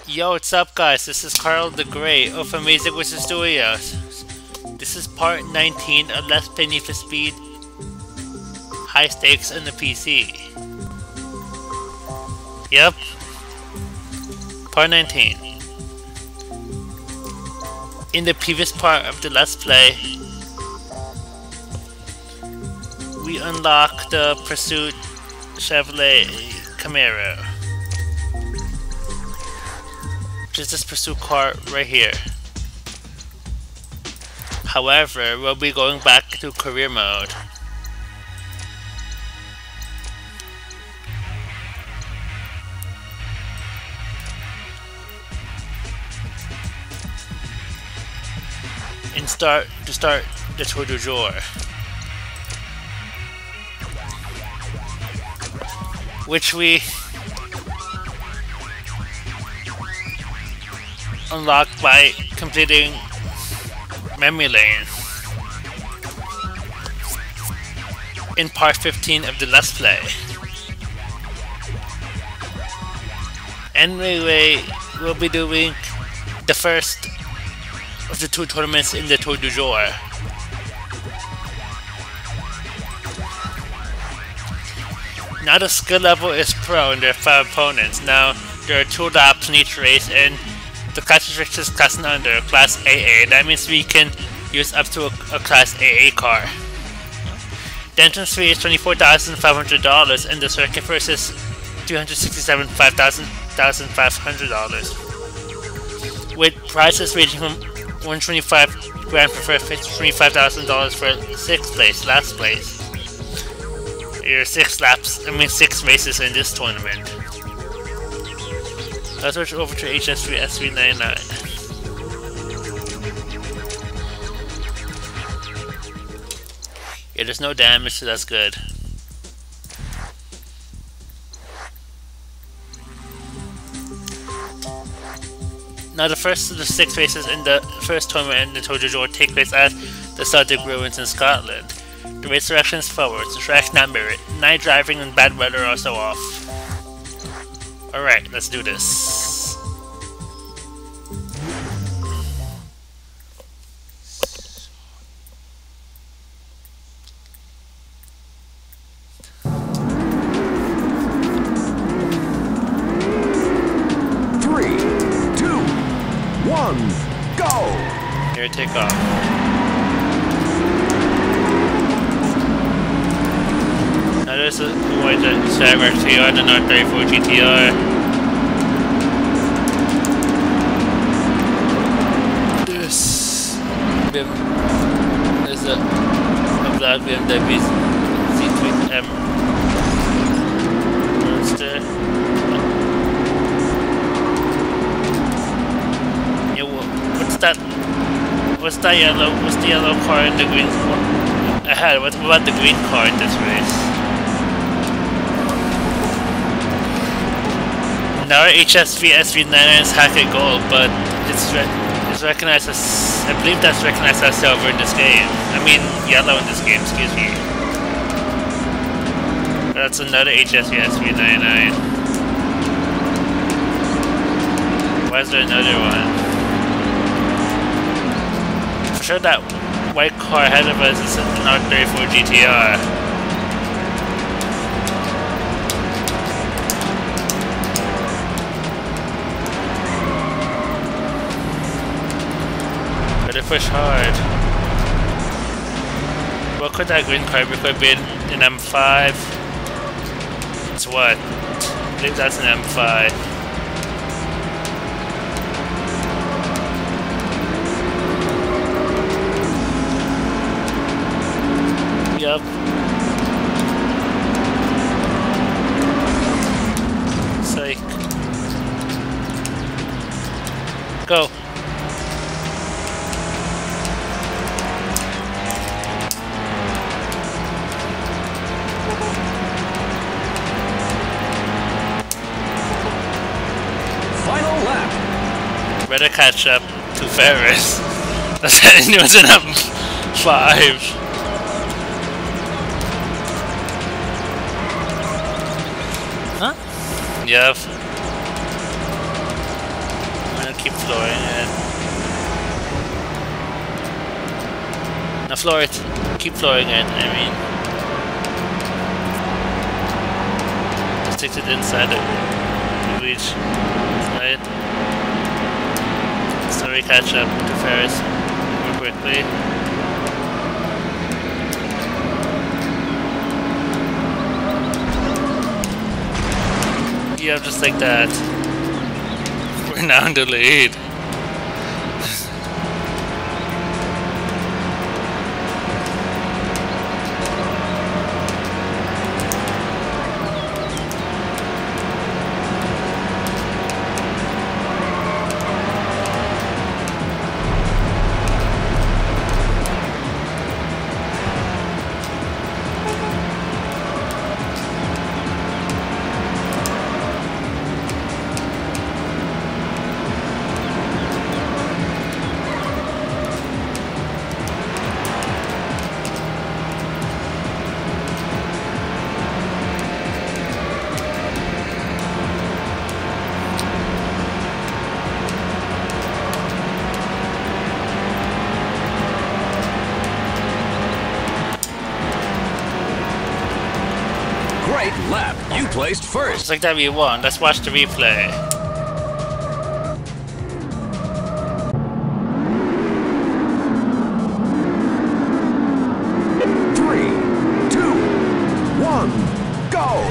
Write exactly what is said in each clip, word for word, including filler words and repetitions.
Yo, what's up guys? This is Carl the Great of AmazingWizardStudios. This is part nineteen of Let's Play Need for Speed High Stakes on the P C. Yep. Part nineteen. In the previous part of the Let's Play, we unlocked the Pursuit Chevrolet Camaro, which is this pursuit car right here. However, we'll be going back to career mode. And start to start the Tour du Jour, which we unlocked by completing memory lane in part fifteen of the Let's Play. Anyway, we'll be doing the first of the two tournaments in the Tour du Jour. Now the skill level is pro and there are five opponents. Now there are two laps in each race, and the class restrictions is class and under, class A A. That means we can use up to a, a class A A car. The entrance fee is twenty-four thousand five hundred dollars and the circuit first is three hundred sixty-seven thousand five hundred dollars. With prizes ranging from one hundred twenty-five grand for first, twenty-five thousand dollars for sixth place, last place. There are six laps, I mean six races in this tournament. Let's switch over to H S V S V ninety-nine. Yeah, there's no damage, so that's good. Now the first of the six races in the first tournament in the Tour du Jour take place at the Celtic Ruins in Scotland. The race direction is forward, the track not mirrored. Night driving and bad weather are also off. Alright, let's do this. Three, two, one, go! Here, take off. Now there's a way to Jaguar T R, the North thirty-four G T R. This B M, there's a, a black B M W Z three M Roadster. Yeah, what's that? What's that yellow? What's the yellow car in the green? Ahead. What about the green car in this race? Now H S V S V ninety-nine is Hackett Gold, but it's, re it's recognized as, I believe that's recognized as silver in this game. I mean yellow in this game, excuse me. That's another H S V S V ninety-nine. Why is there another one? For sure that white car ahead of us is an R thirty-four G T R. Better push hard. What could that green car be? Could be an M five? It's what? I believe that's an M five. Yep. Psych. Go. Final lap. Better catch up to Ferris. That's it was an M five. Yep. keep flooring it. Now floor it. Keep flooring it, I mean. Stick it inside the reach. Right? So we catch up to Ferris more quickly. Yeah, just like that. We're now in the lead. Lap, you placed first. Just like that we won. Let's watch the replay. Three, two, one, go!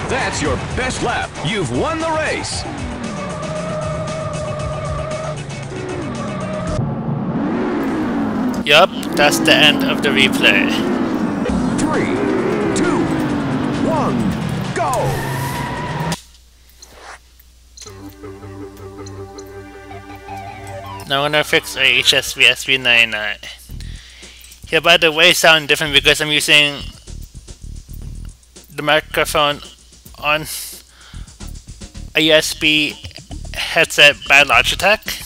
That's your best lap. You've won the race. Yup, that's the end of the replay. Three, two, one, go! Now I'm gonna fix a H S V S V ninety-nine. Yeah, by the way, sound different because I'm using the microphone on a U S B headset by Logitech.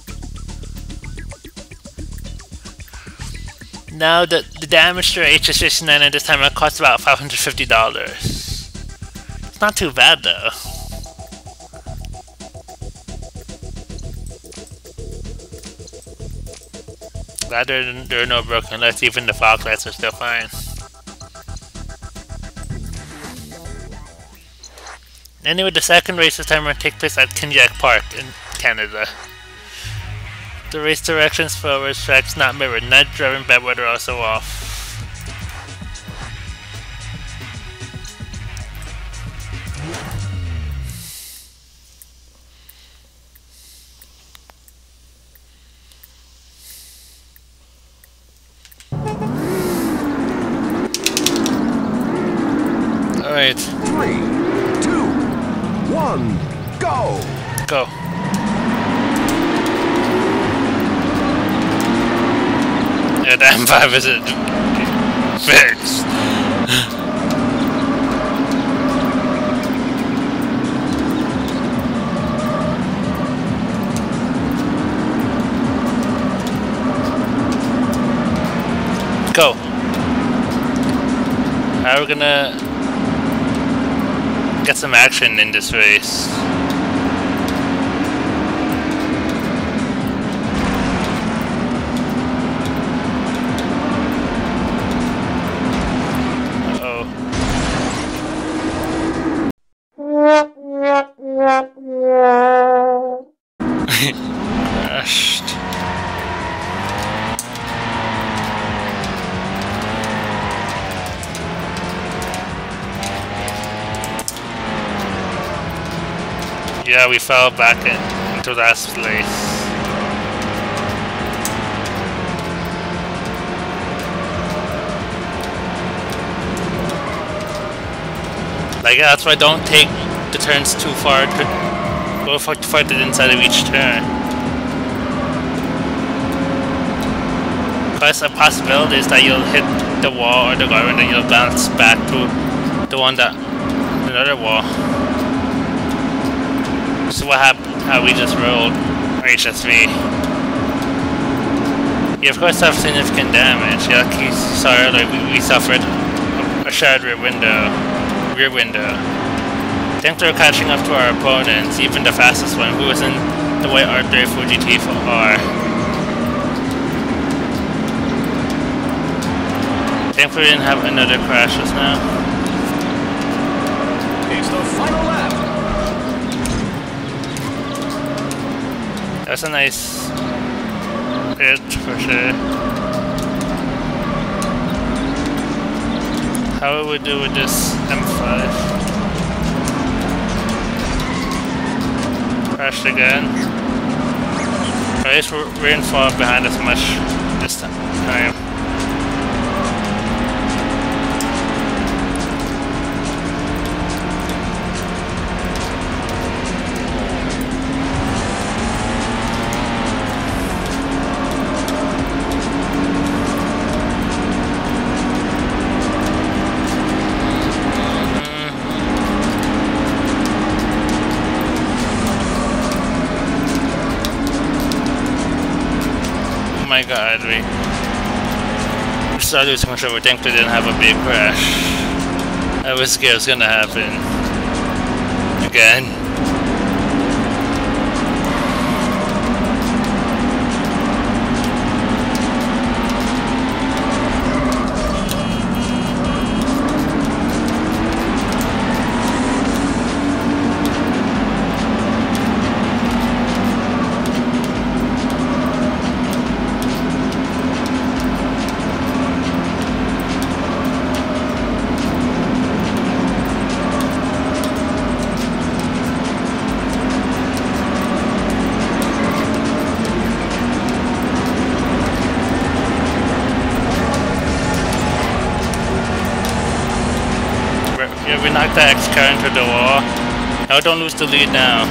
Now the, the damage to H S V S V ninety-nine this time it cost about five hundred fifty dollars. It's not too bad though. Glad there, there are no broken lights, even the fog lights are still fine. Anyway, the second race this time will take place at Kinjack Park in Canada. The race directions for race tracks not mirrored, night driving, bad weather also off. Alright. Three, two, one, go! Go. Yeah, the M five isn't fixed. Go. How are we gonna get some action in this race? Crashed. Yeah, we fell back in, into last place. Like, yeah, that's why I don't take the turns too far. Go for to fight the inside of each turn. Because a possibility is that you'll hit the wall or the guard and then you'll bounce back to the one that another wall. So what happened? How we just rolled our H S V. You of course have significant damage. Yeah, like you saw earlier, we, we suffered a, a shattered rear window. Rear window. Thankfully we're catching up to our opponents, even the fastest one, who was in the white R thirty-four G T R. Thankfully we didn't have another crash just now. It's the final lap. That's a nice hit for sure. How would we do with this M five? Crashed again. At least we're, we didn't fall behind as much this time. Oh my god, we started losing control. We think we didn't have a big crash. I was scared it was gonna happen. Again. Yeah, we knocked that X car into the wall. Now don't lose the lead now.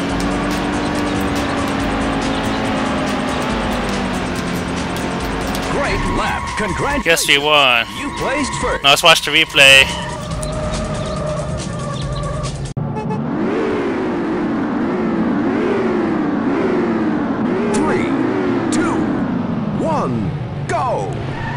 Great lap. Congratulations. Yes, we won. You placed first. Now let's watch the replay. Three, two, one, go.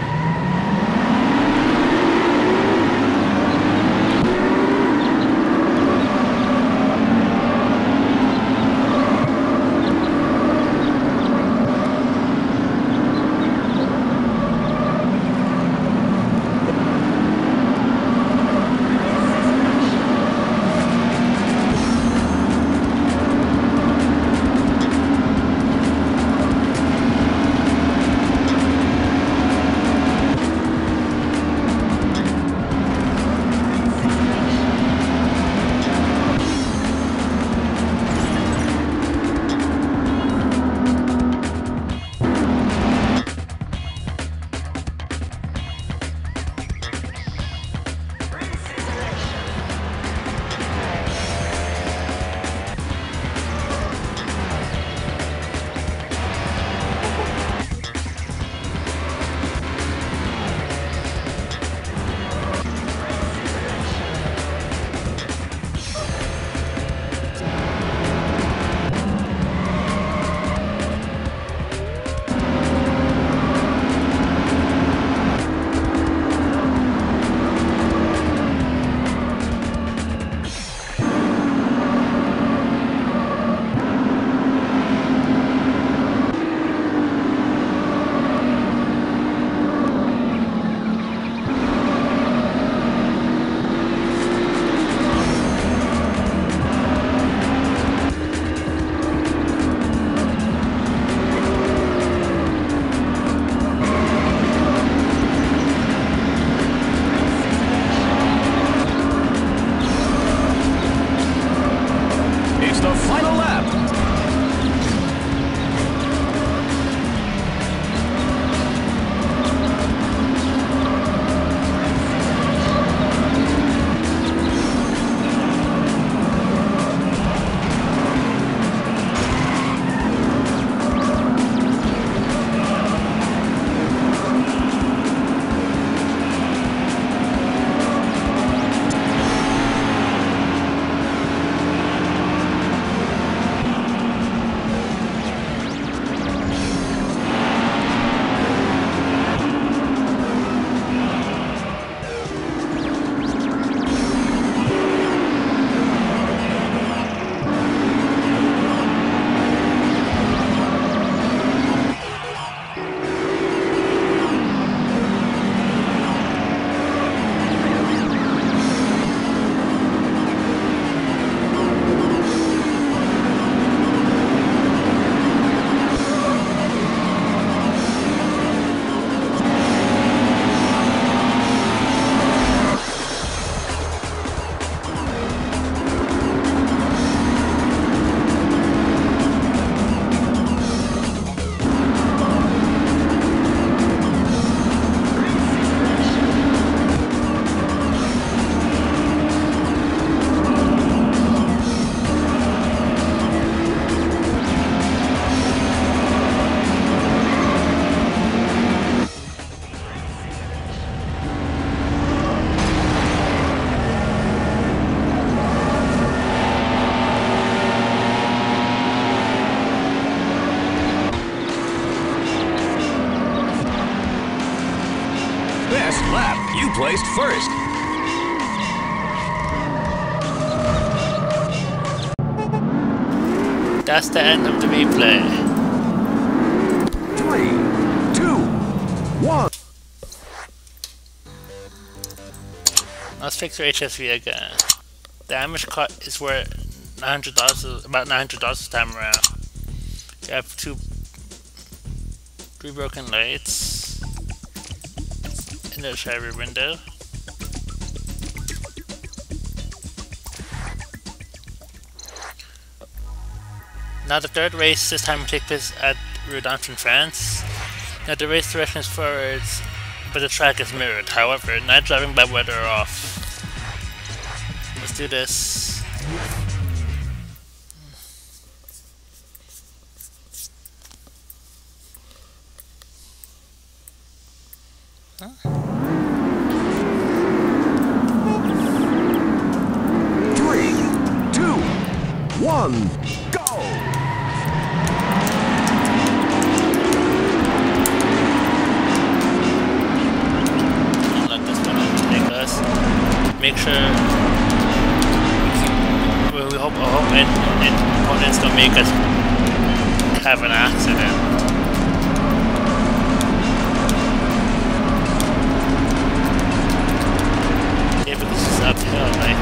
You placed first. That's the end of the replay. Three, two, one. Let's fix your H S V again. Damage cut is worth nine hundred dollars, about nine hundred dollars this time around. You have two, three broken lights in the driver window. Now the third race this time will take place at Rouen in France. Now the race direction is forwards, but the track is mirrored. However, night driving bad weather are off. Let's do this. Huh? Three, two, one, go! Let this one take us. Make sure. We, we hope. I hope it, it, opponents don't make us have an accident. Yeah, because it's uphill, like.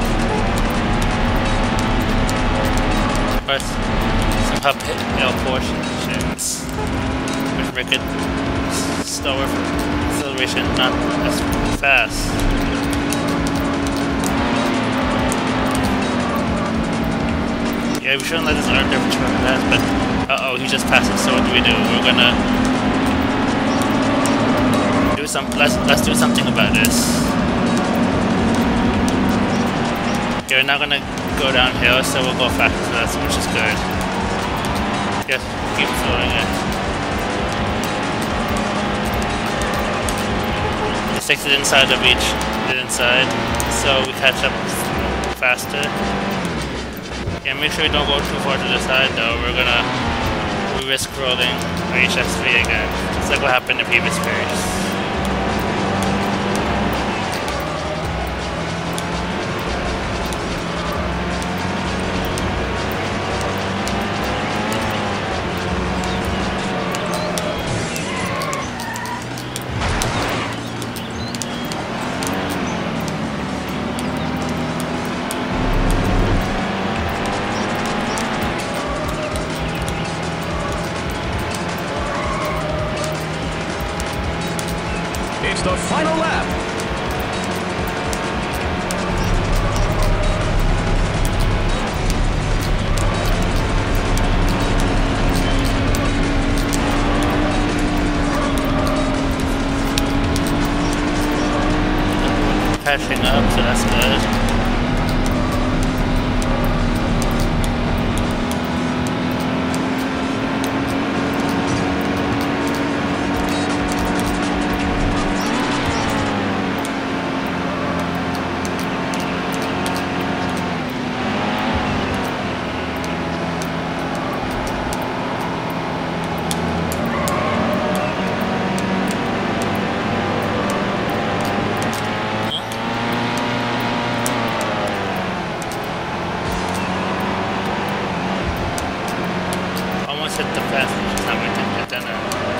But some uphill portions, which make it slower acceleration, not as fast. Yeah, we shouldn't let this art difference from that, but uh oh, he just passed it, so what do we do? We're gonna do some let's let's do something about this. Yeah, we're not gonna go downhill, so we'll go faster, so that's which is good. Just keep floating it. It takes it inside of each the inside, so we catch up faster. Yeah, make sure we don't go too far to the side though. We're gonna we risk rolling our H S V again. It's like what happened in the previous race. It's the final lap. Catching up, so that's good. Hit the fast, just not going to get dinner.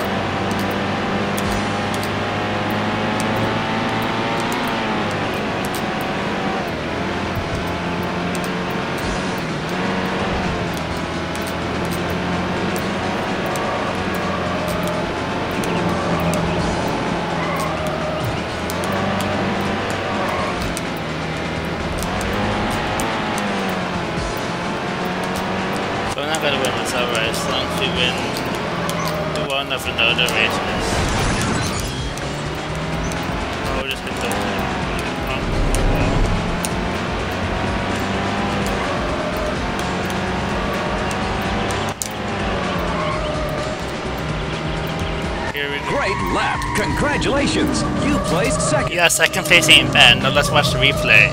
So we're not gonna win this outright as long as we win the one of another races. Oh, we just hit the wall. Here we go. Great lap. Congratulations. You placed second. Yeah, second place ain't bad. Now let's watch the replay.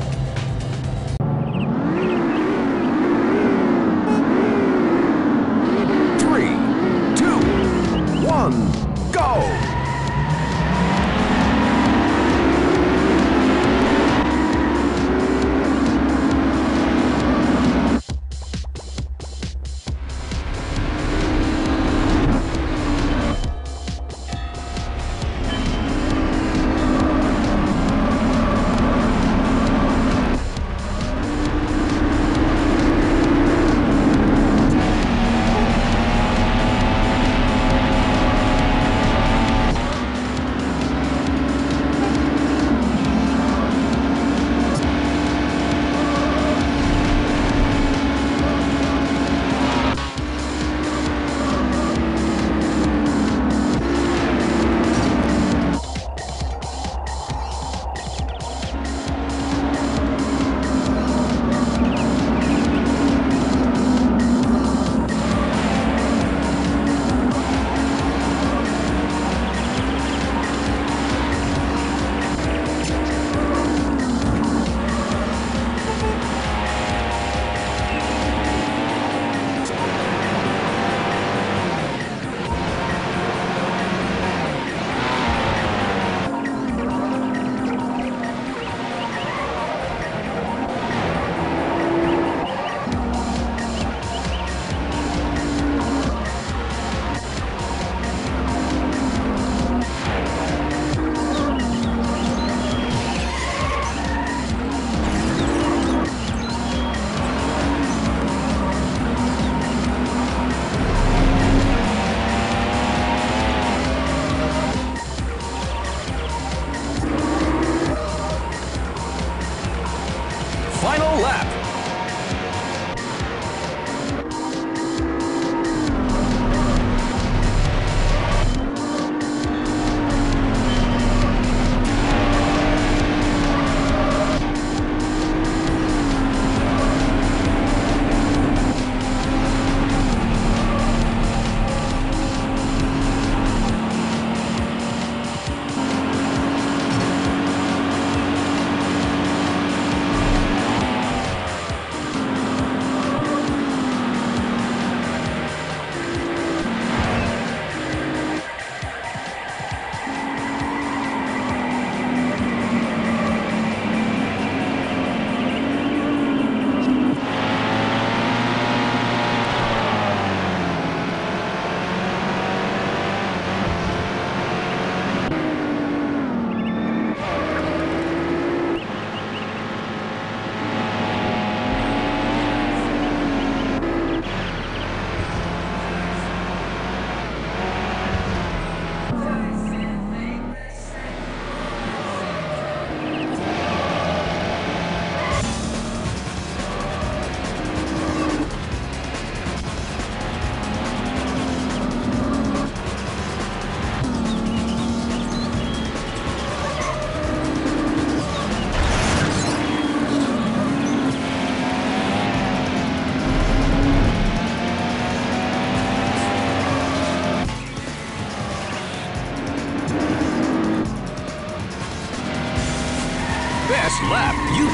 Go!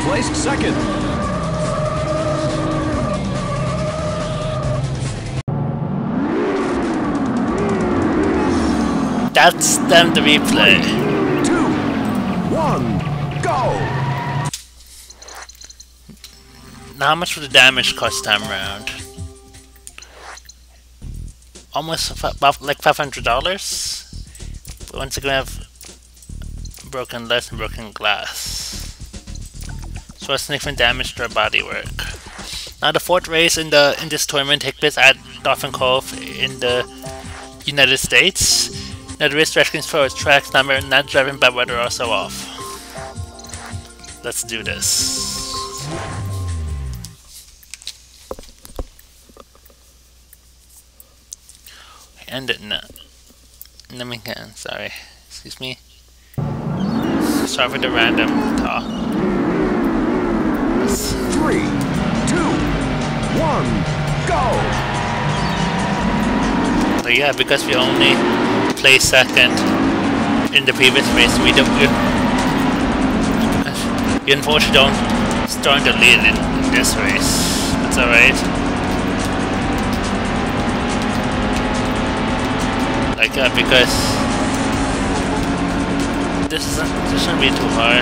placed second. That's them the replay. Three, two, one, go! Now how much would the damage cost time round? Almost about like five hundred dollars. But once again, we have broken lead and broken glass. So a significant damage to our bodywork. Now the fourth race in the in this tournament takes place at Dolphin Cove in the United States. Now the race directions for tracks number not driving bad weather are also off. Let's do this. End it now. Let me can. Sorry. Excuse me. Sorry for the random talk. Let's Three, two, one, go! So yeah, because we only placed second in the previous race, we don't. We, we unfortunately don't start the lead in, in this race. That's alright. Like uh, because this isn't this shouldn't be too hard.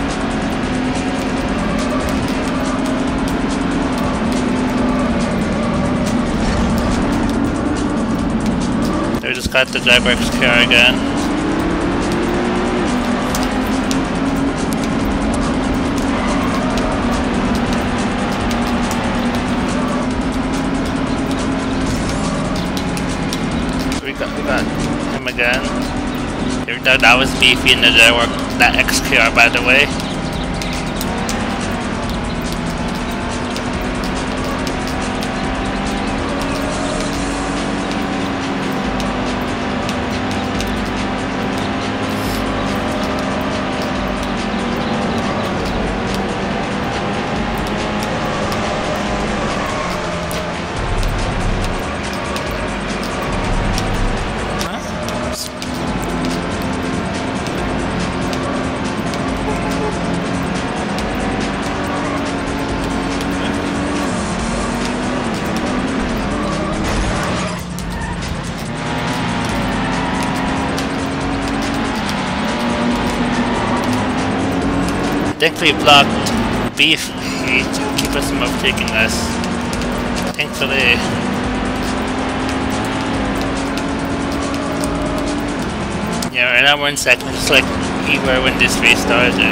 We just got the driver X car again. We got we got him again. That, that was beefy in the driver that X K R, by the way. Thankfully blocked beef heat to keep us from overtaking us. Thankfully. Yeah, right now we're in second, just like we were when this race started.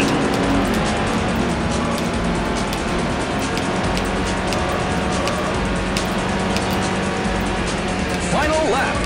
Final lap.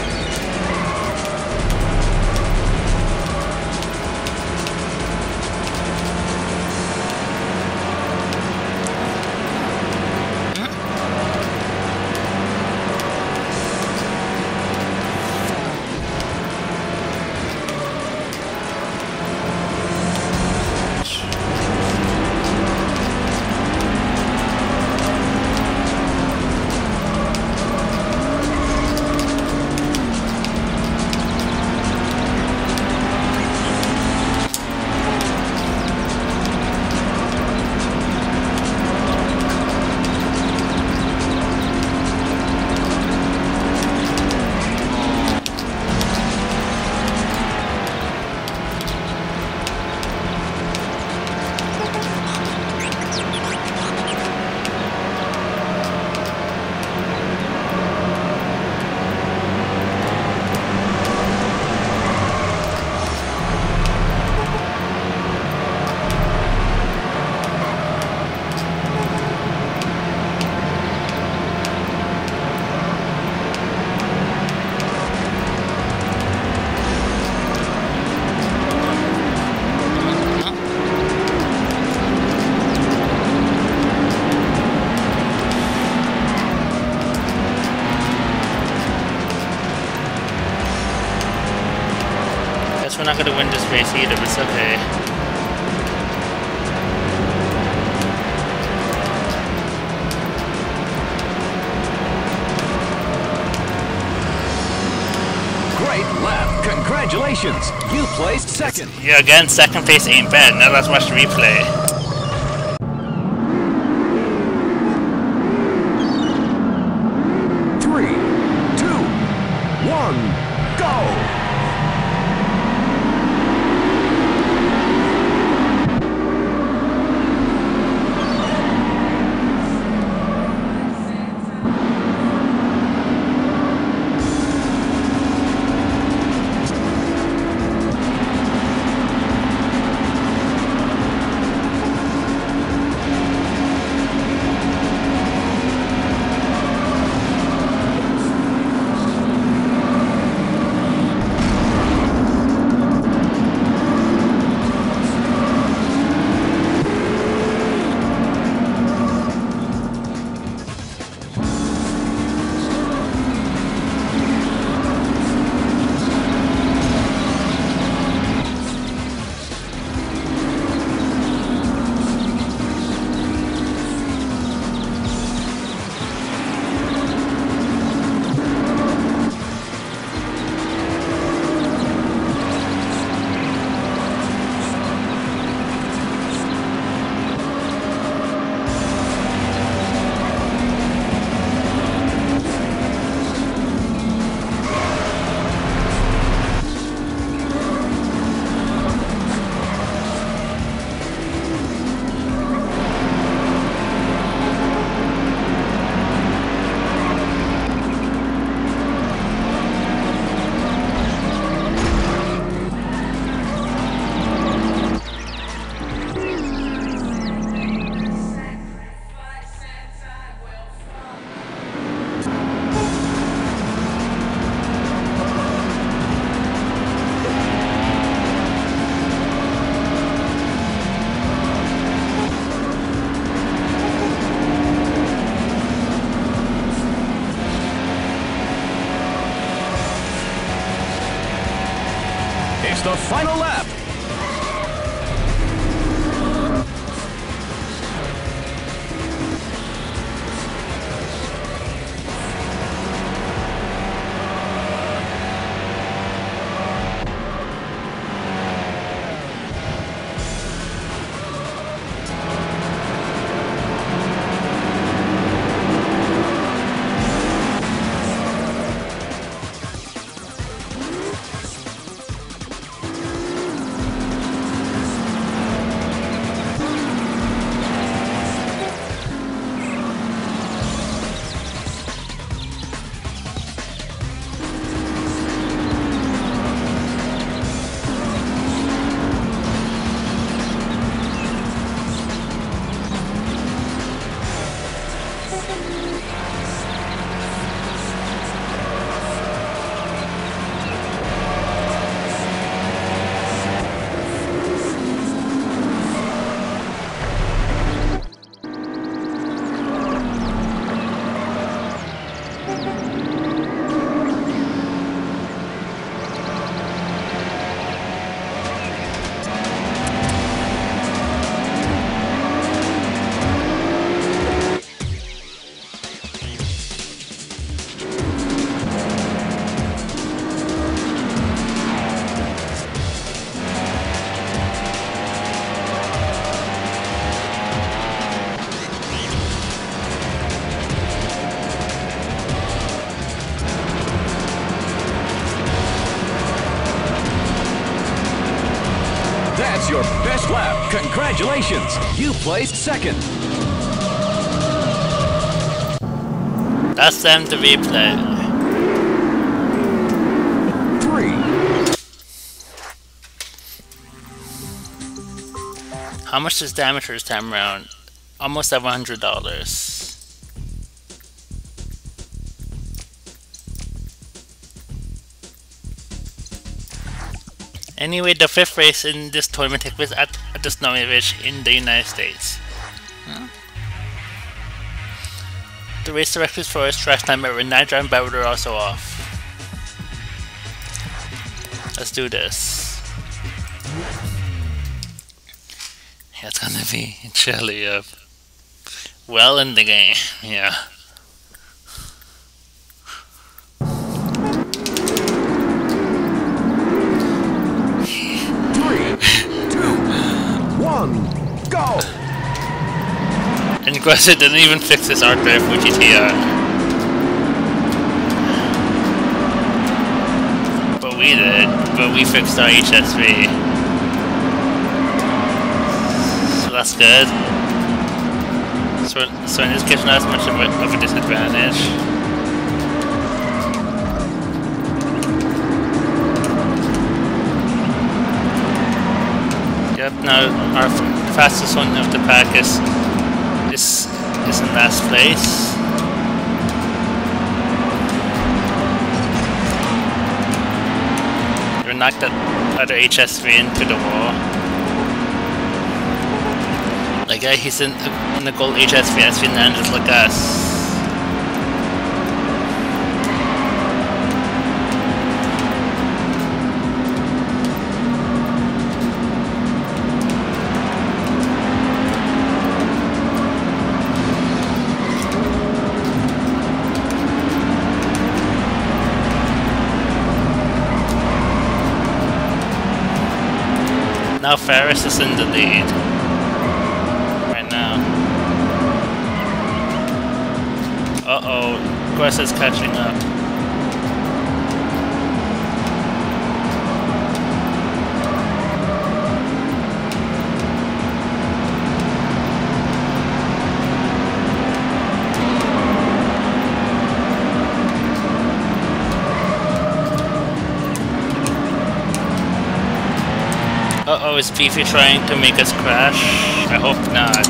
We're not gonna win this race either, but it's okay. Great lap. Congratulations. You placed second. Yeah, again, second place ain't bad. Now let's watch the replay. It's the final lap. That's your best lap. Congratulations. You placed second. That's them to replay. Three. How much is damage this time around? Almost seven hundred dollars. Anyway, the fifth race in this tournament takes place at, at the Snowy Ridge in the United States. Huh? The race directors for its track time are night driving but are also off. Let's do this. Yeah, it's gonna be chilly up. Well in the game, yeah. Go! And of course it didn't even fix this art drive for G T R. But we did, but we fixed our H S V. So that's good. So, so in this case not as much of a, of a disadvantage. Yep, now our fastest one of the pack is is, is in last place. We knocked that other H S V into the wall. Like, yeah, he's in, in the gold H S V S V nine just like us. Now Ferris is in the lead. Right now. Uh-oh. Gross is catching up. Uh-oh, is Beefy trying to make us crash? I hope not.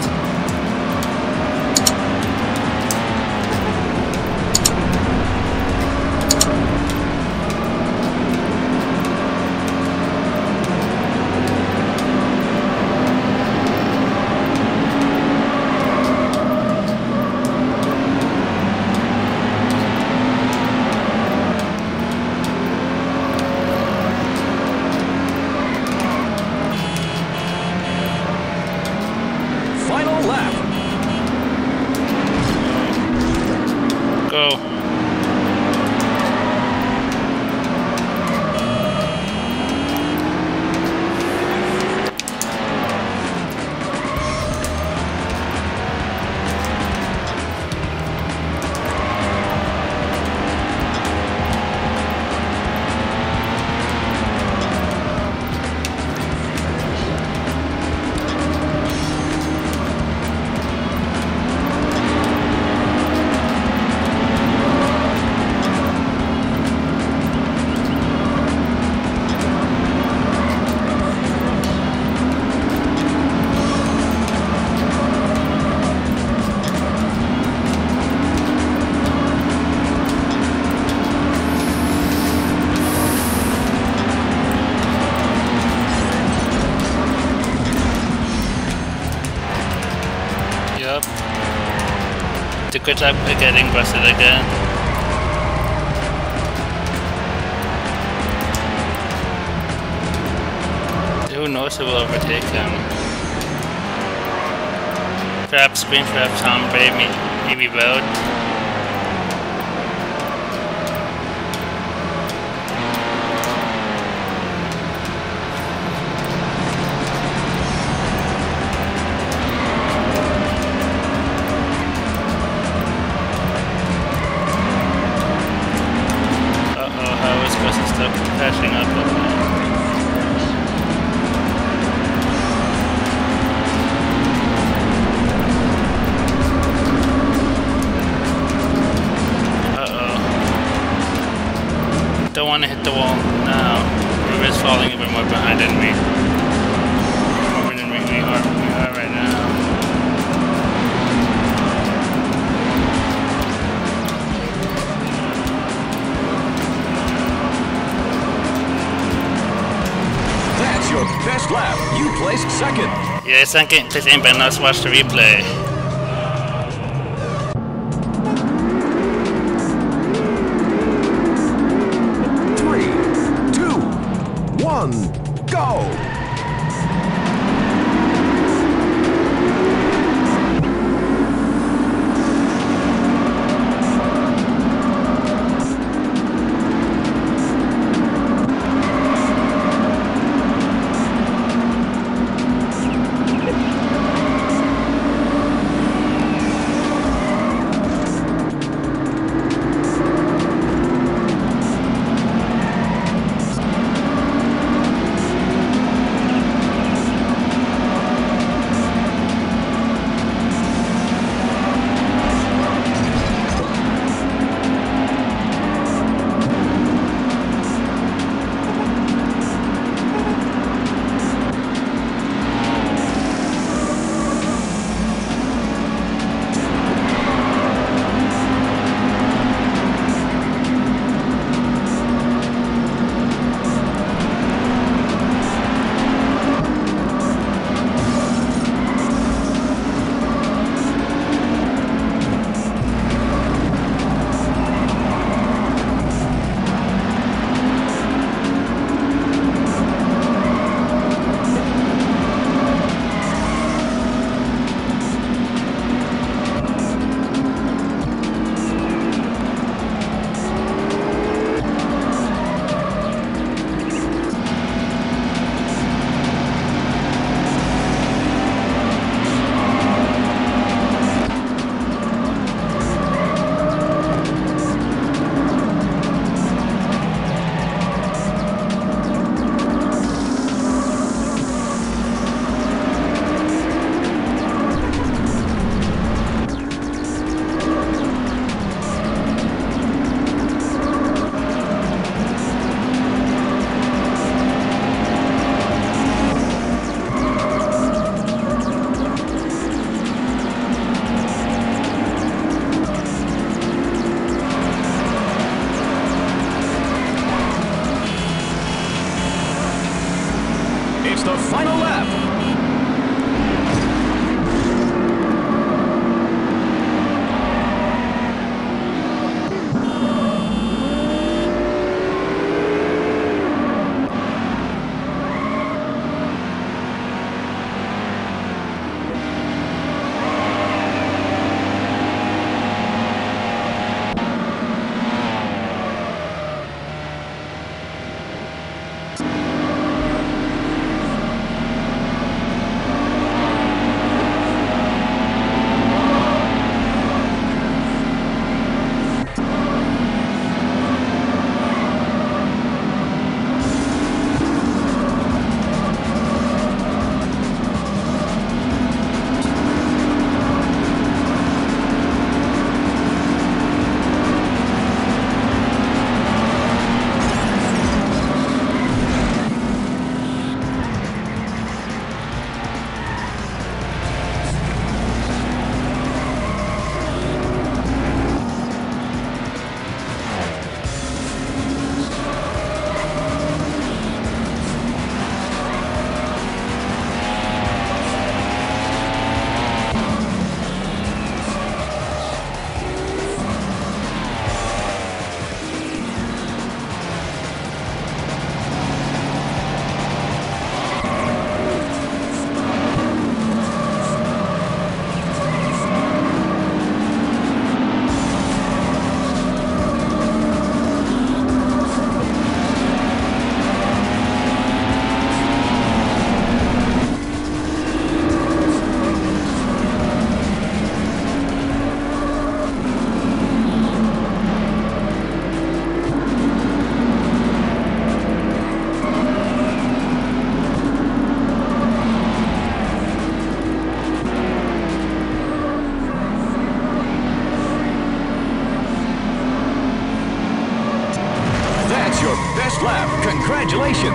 Uh-oh. Did a good job of getting busted again. Who knows who will overtake him? Perhaps Green, perhaps Tom Brady, maybe Road. Catching up with me. Uh-oh. Don't want to hit the wall now. We're just falling even more behind than we, more than we, we, are, we are right now. Your best lap. You placed second. Yeah, second place in, but let's watch the replay. Three, two, one, go!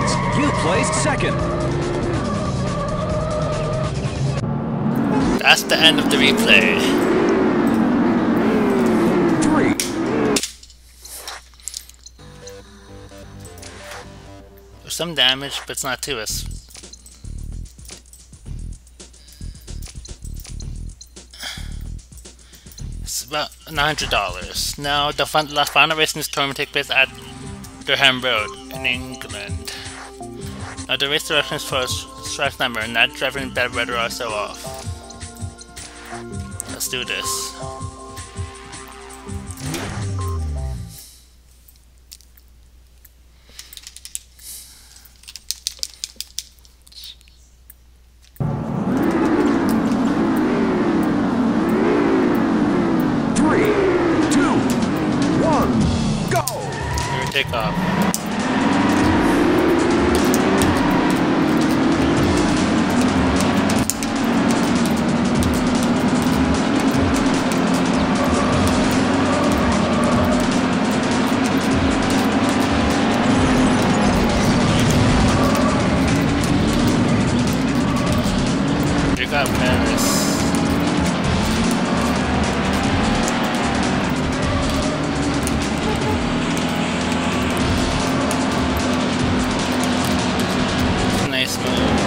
Congratulations! You placed second. That's the end of the replay. Three. There's some damage, but it's not to us. It's about nine hundred dollars. Now, the fun last final race in this tournament take place at Durham Road in England. Now, the race directions for a strike number, and not driving bad weather are so off. Let's do this. Three, two, one, go! Here we take off. Got Paris. Nice move.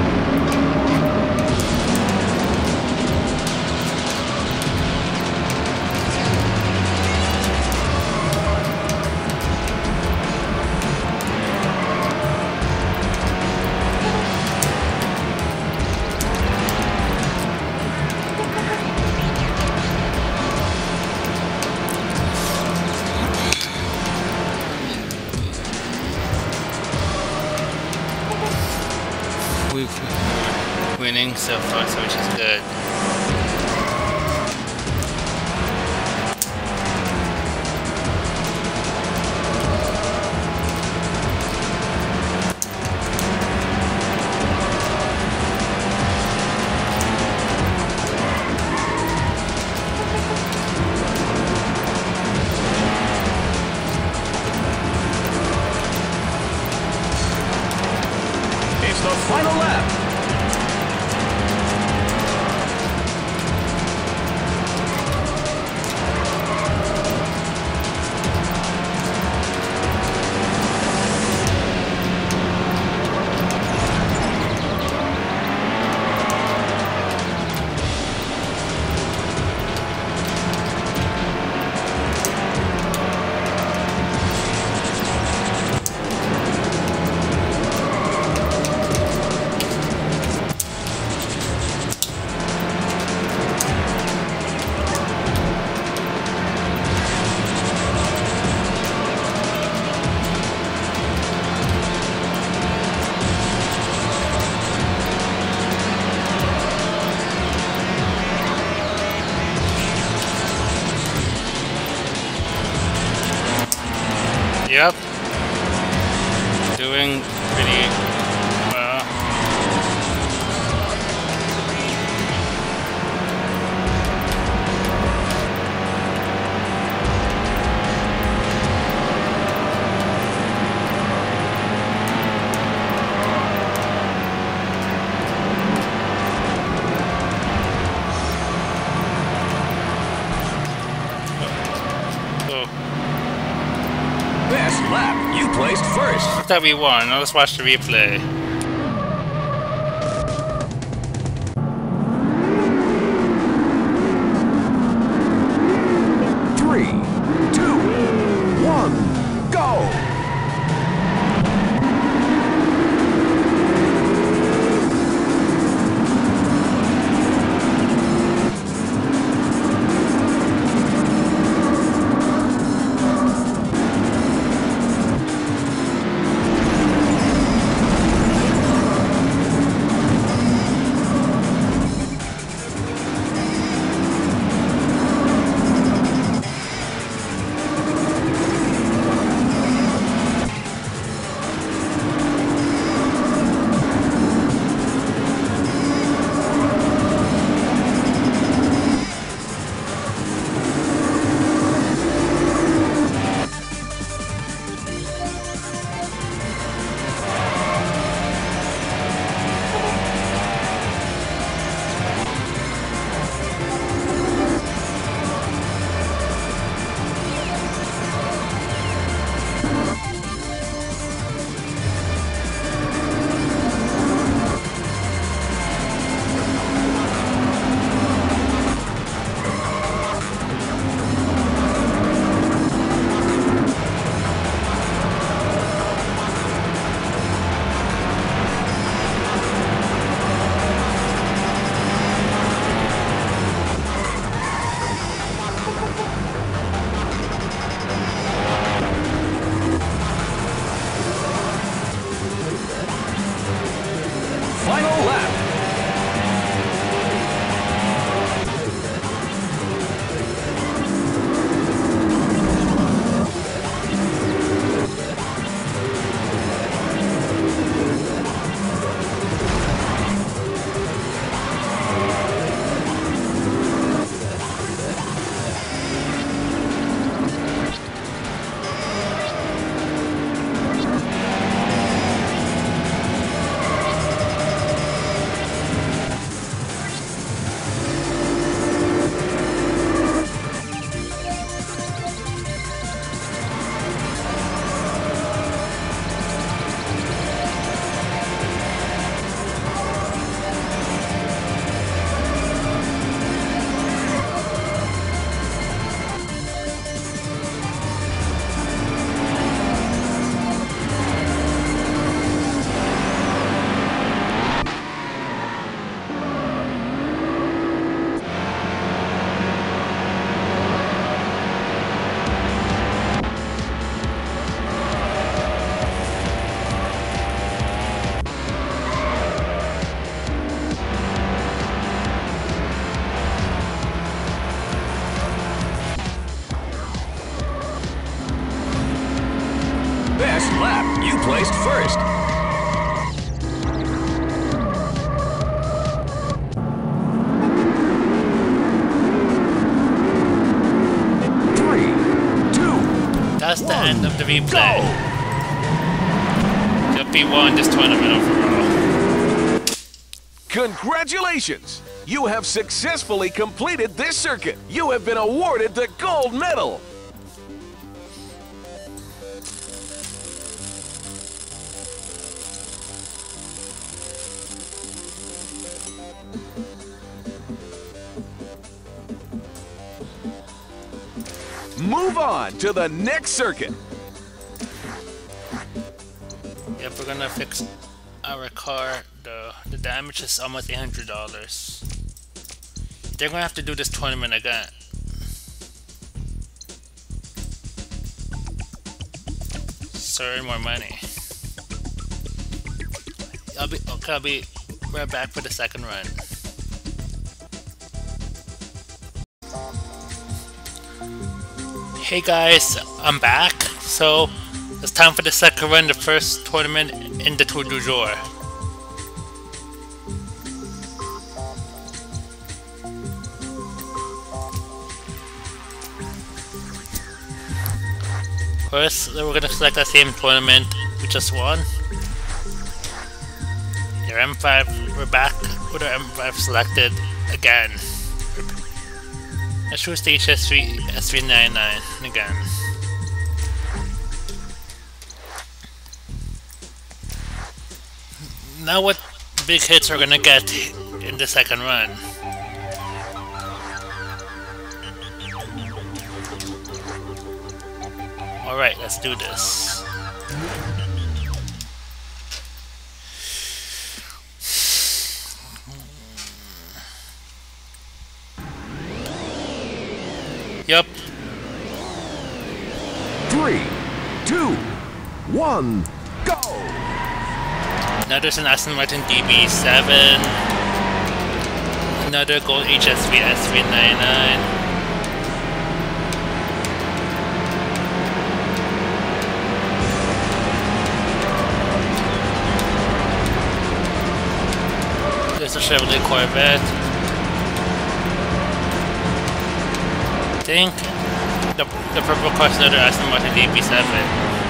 We've winning so far, so which is good. It's the final lap. Yep. Doing pretty well. Best lap. You placed first. I thought we won. Now let's watch the replay. Three, two, one, go! placed first. Three, two, That's the one, end of the replay. go! You'll be won this tournament overall. Congratulations! You have successfully completed this circuit. You have been awarded the gold medal. Move on to the next circuit. Yep, we're gonna fix our car. The the damage is almost eight hundred dollars. They're gonna have to do this tournament again. So earn more money. I'll be okay. I'll be right back for the second run. Hey guys, I'm back. So it's time for the second run, the first tournament in the Tour du Jour. First, we're gonna select the same tournament we just won. Your M five, we're back with our M five selected again. Let's choose the H S V S V ninety-nine again. Now what big hits are gonna get in the second run? Alright, let's do this. Yep. Three, two, one, go! Now there's an Aston Martin D B seven. Another gold H S V S V ninety-nine. There's a Chevrolet Corvette. I think the, the purple car's another Aston Martin D B seven.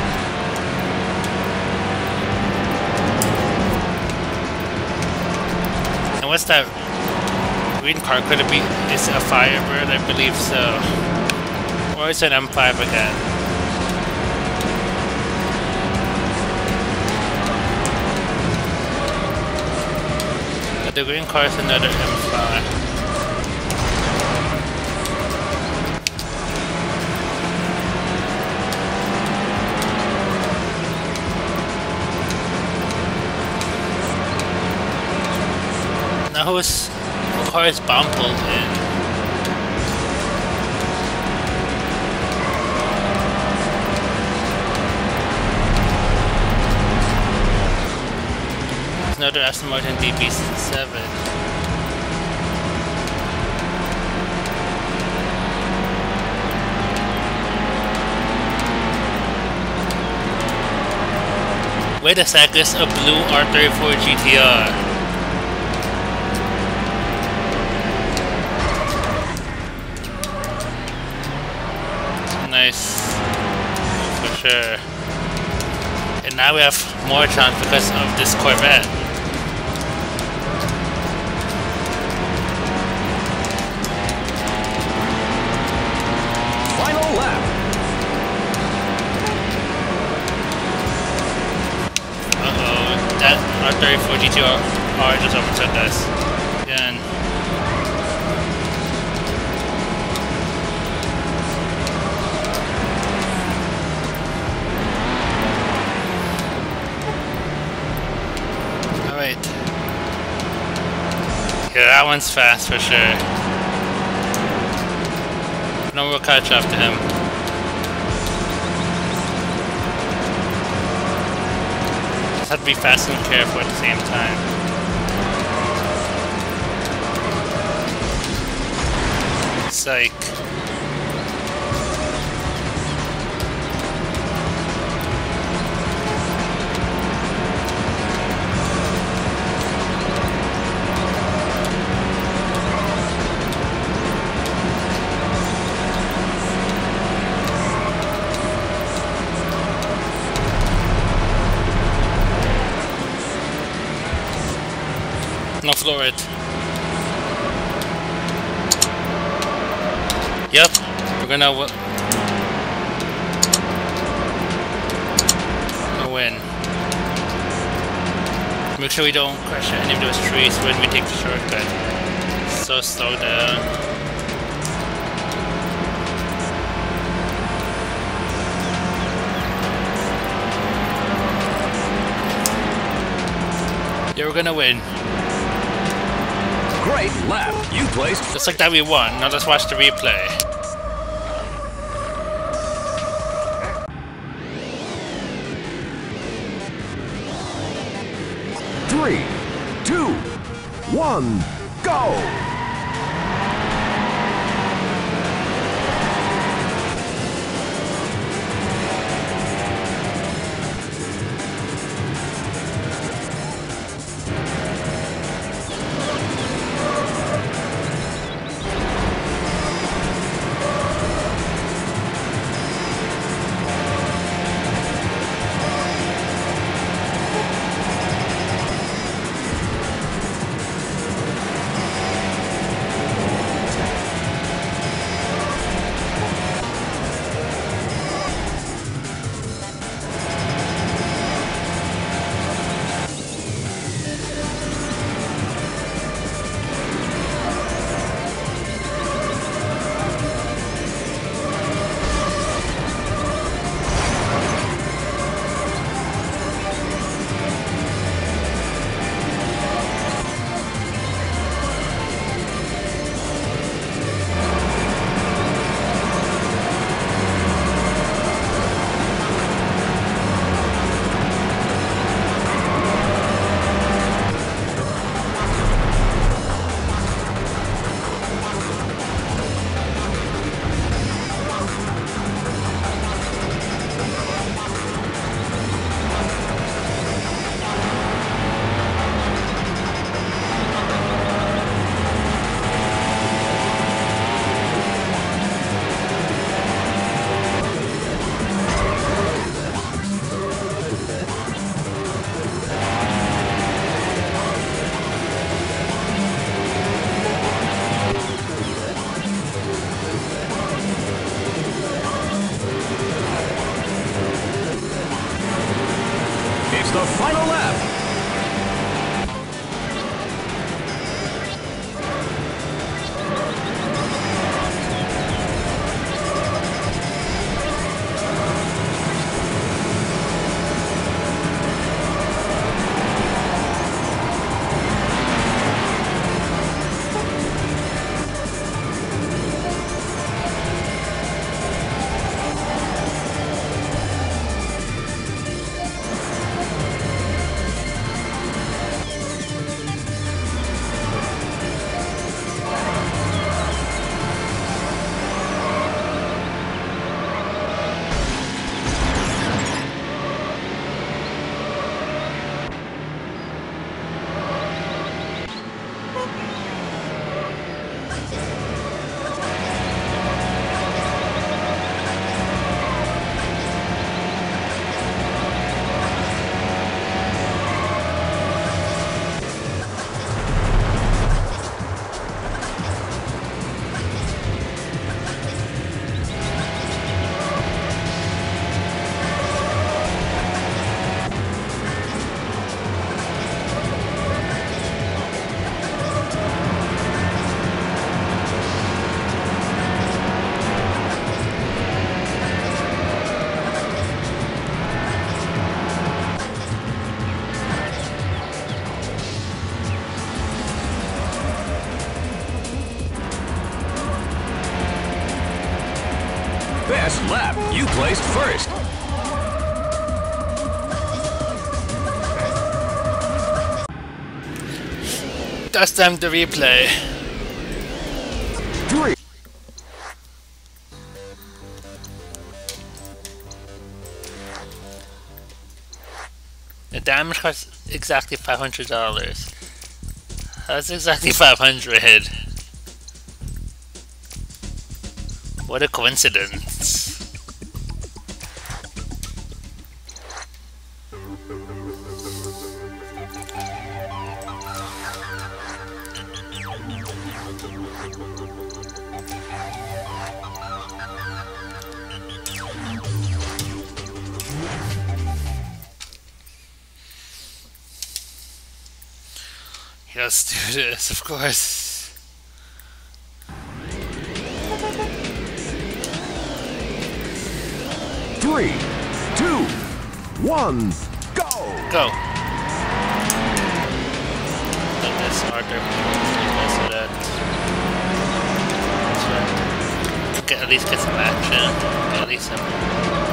And what's that green car? Could it be? It's a Firebird, I believe so. Or it's an M five again. But the green car is another M five. Now whose car is bumbled in? There's another Aston Martin D B seven. Wait a sec, it's a blue R thirty-four G T R. Nice, for sure. And now we have more chance because of this Corvette. Final lap. Uh-oh, that R thirty-four G T R just overtook us. Again. Yeah, that one's fast for sure. No, we'll catch up to him. Just have to be fast and careful at the same time. Psych. it. Yep, we're gonna, w gonna win. Make sure we don't crash any of those trees when we take the shortcut. So slow down. Yeah, we're gonna win. Great lap. You placed. Just like that we won. Now let's watch the replay. Three, two, one, go! It's the final lap. Best lap. You placed first. That's time to replay. Three. The damage costs exactly five hundred dollars. That's exactly five hundred. What a coincidence. Let's do this, of course. Three, two, one, go! Go. Let this harder so that so get, at least get some action. At least some.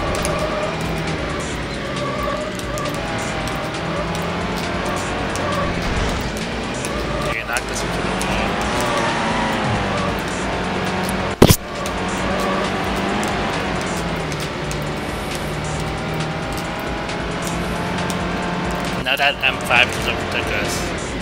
Knock this into the wall. Now that M five is overtook us.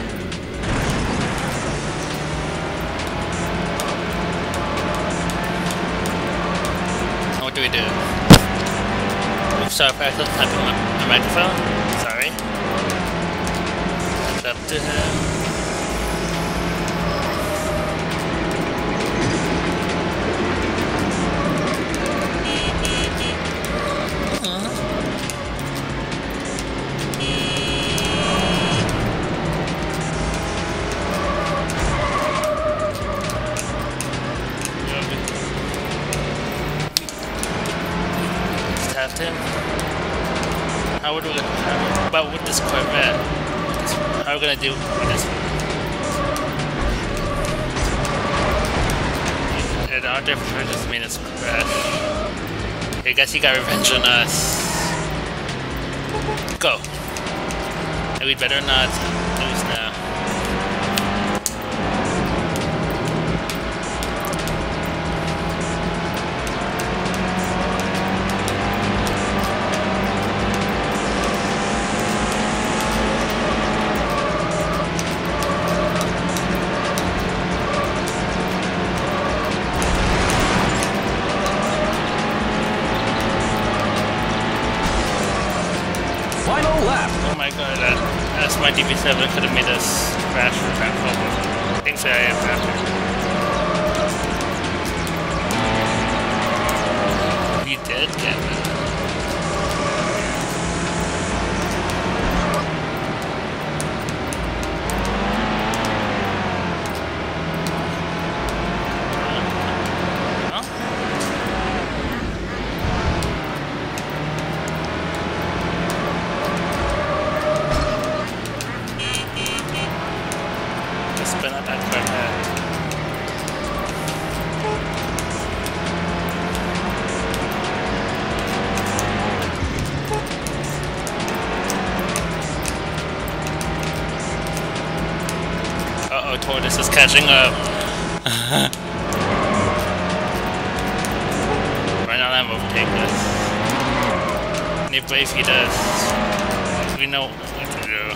What do we do? Move star practice, type in the microphone. Sorry. It's up to him. Him. How would we how about with this Corvette? How are we gonna do with this one? And our different just mean it's crash. I guess he got revenge on us. Go. And we'd better not lose now. My D B seven could have made us crash for that problem. Thankfully I am happy. He did get it. This is catching up. Right now I'm overtake this. And if he does, we know what to do.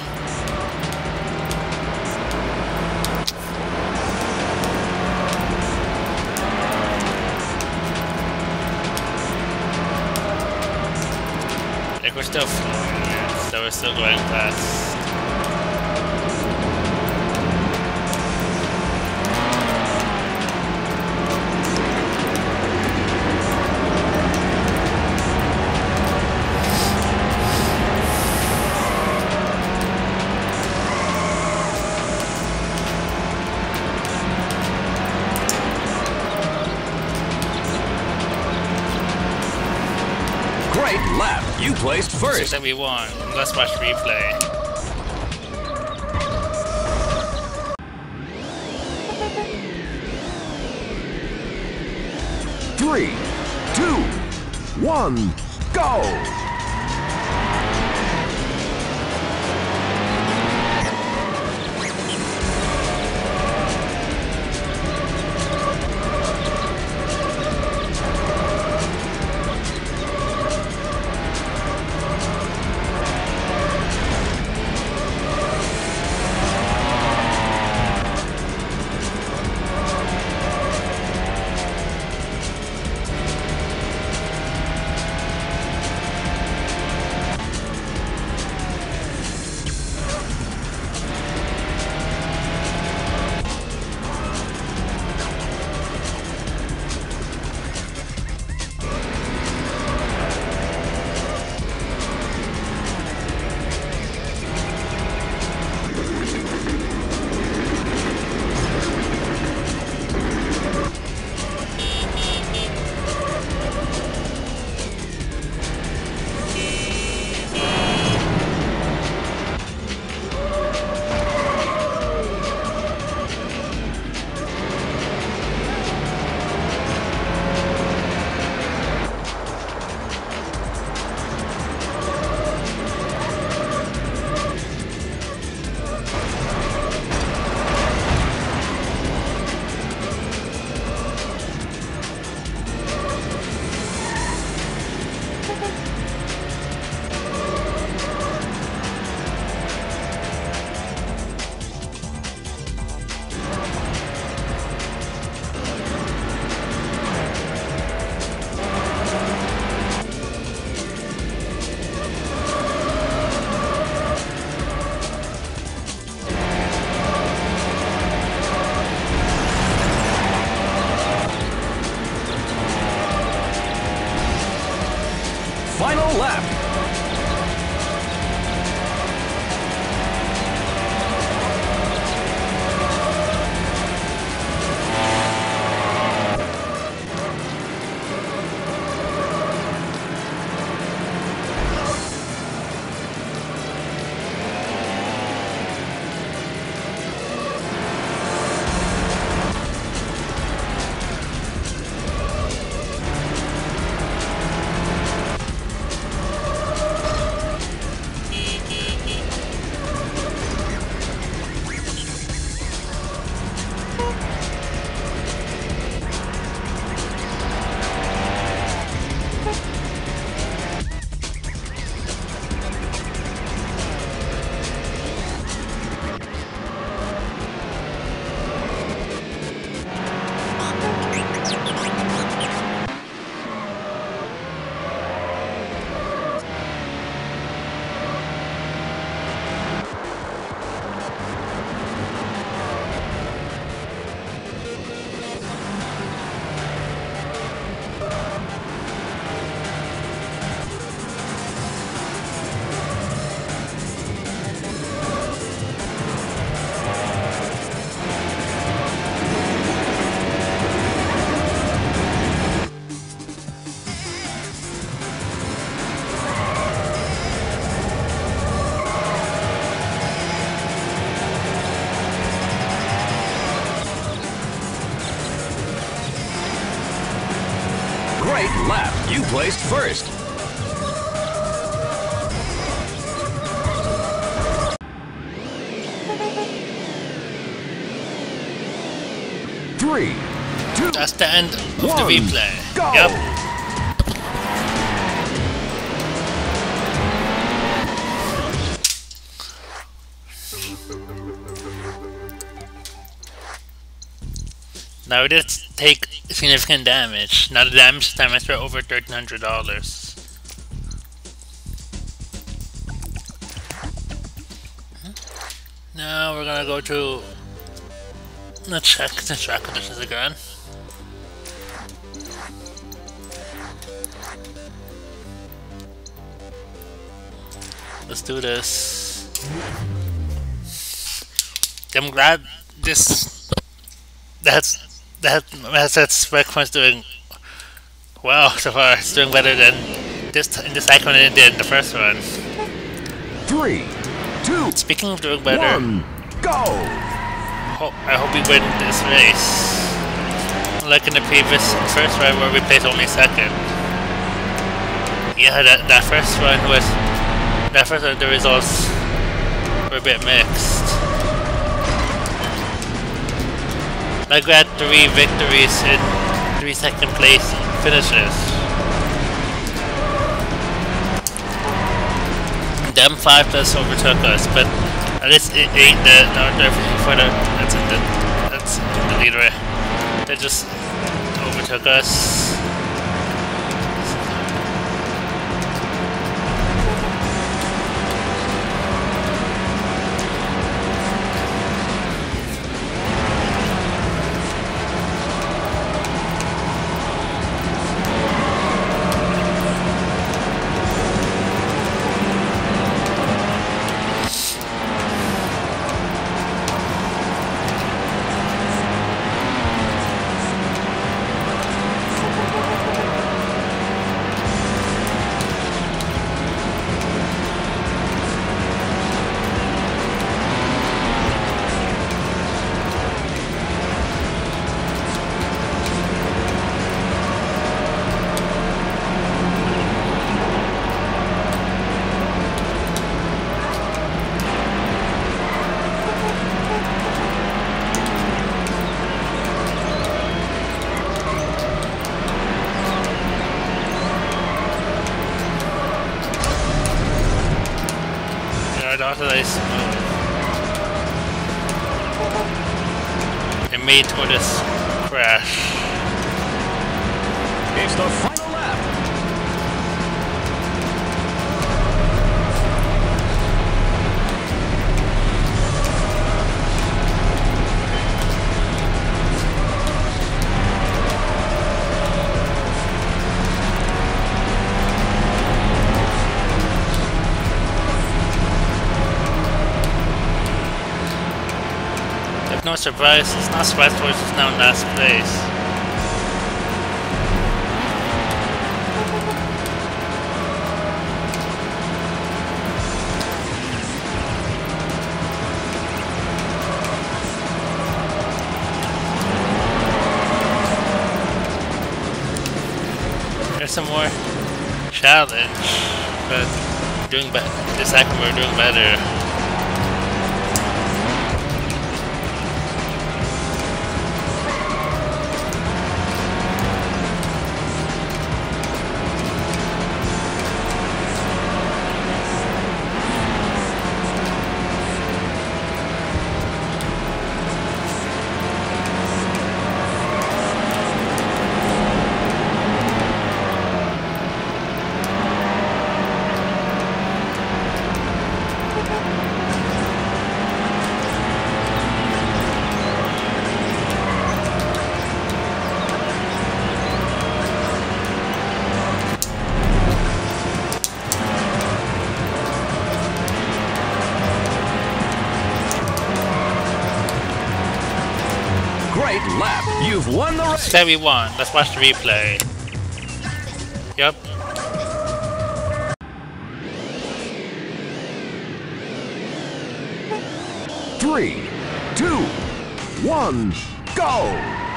Like we're still flowing, so we're still going fast. Lap, you placed first. That we won. Let's watch replay. Three, two, one, go! final lap. Great lap. You placed first. Three, two, That's the end of one, the replay. Go. Yep. Now we did take significant damage. Now the damage time is for over thirteen hundred dollars. Now we're gonna go to let's check the track conditions again. Let's do this. I'm glad this that's that that spec one's doing well so far. It's doing better than this in the second one than it did in the first one. Three, two, Speaking of doing better, one, go! ho I hope we win this race. Like in the previous first run where we placed only second. Yeah, that that first one was that first one the results were a bit mixed. Like we had three victories in three second place finishes. Them five plus overtook us, but at least it ain't the the for the that's in the that's in the leader. They just overtook us. It made Tortoise crash. It's the final lap. no surprise, it's not surprise Force is now in last place. There's some more challenge, but doing better. This second we're doing better. Great lap. You've won the race. Say we won. Let's watch the replay. Yep. Three, two, one, go!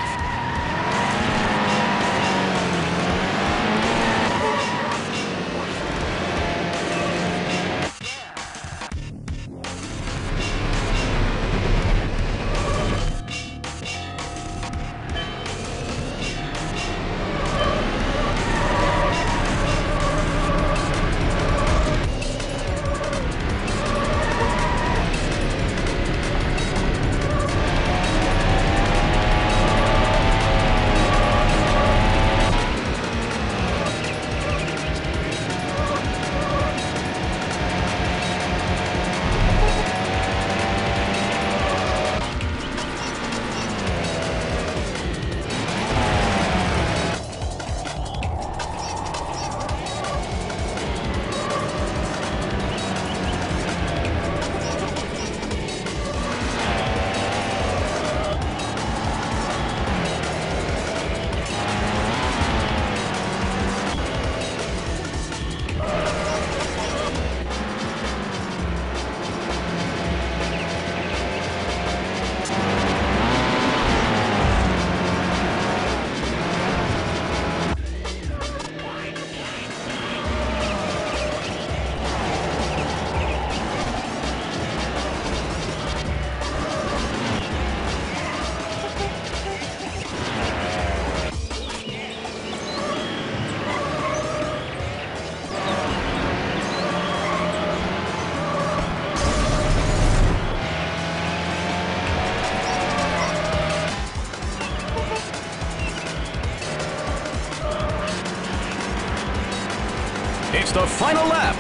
It's the final lap.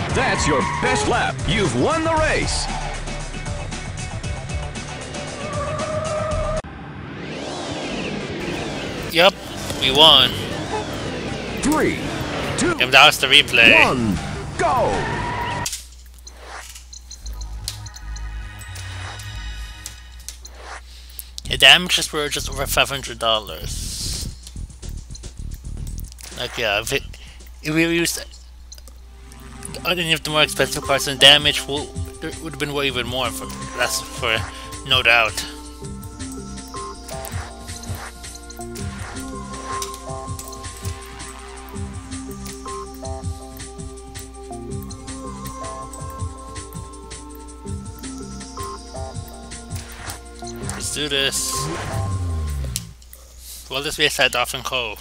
That's your best lap. You've won the race. Yep, we won. Three, two, If that was the replay. one, go! The damages were just over five hundred dollars. Like, yeah, if, it, if we used any of the more expensive cars, then damage will, there would have been way even more. For, that's for no doubt. Let's do this. Well, this race had Dolphin Cove.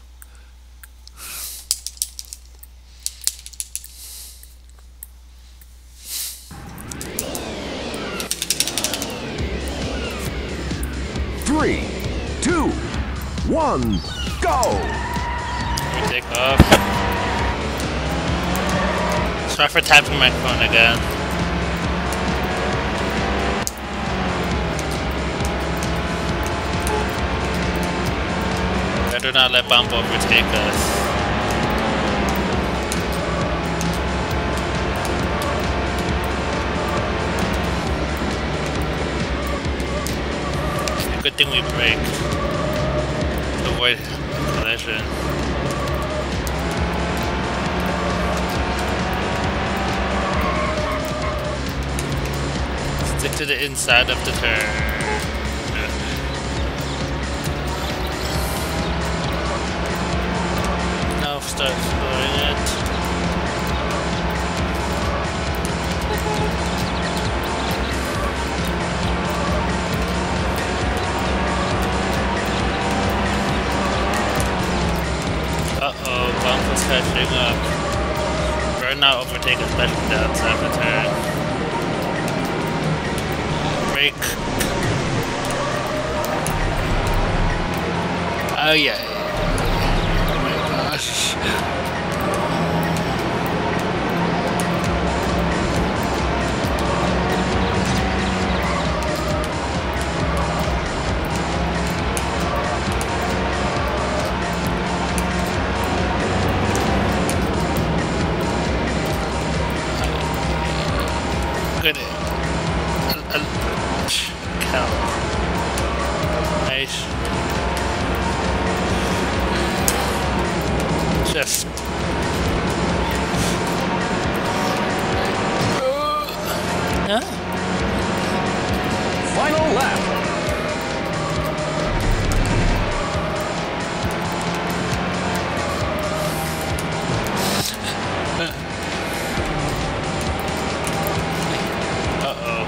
Three, two, one, go! We take off. Sorry for tapping my phone again. Do not let Bumble overtake us. It's a good thing we brake to avoid collision. Stick to the inside of the turn. Start exploring it. Uh-oh, Bump is catching up. We're not overtaking, especially the outside of the turn. Brake. Oh yeah. Good. Cow. Nice. Just. Huh? Final lap. Uh-oh.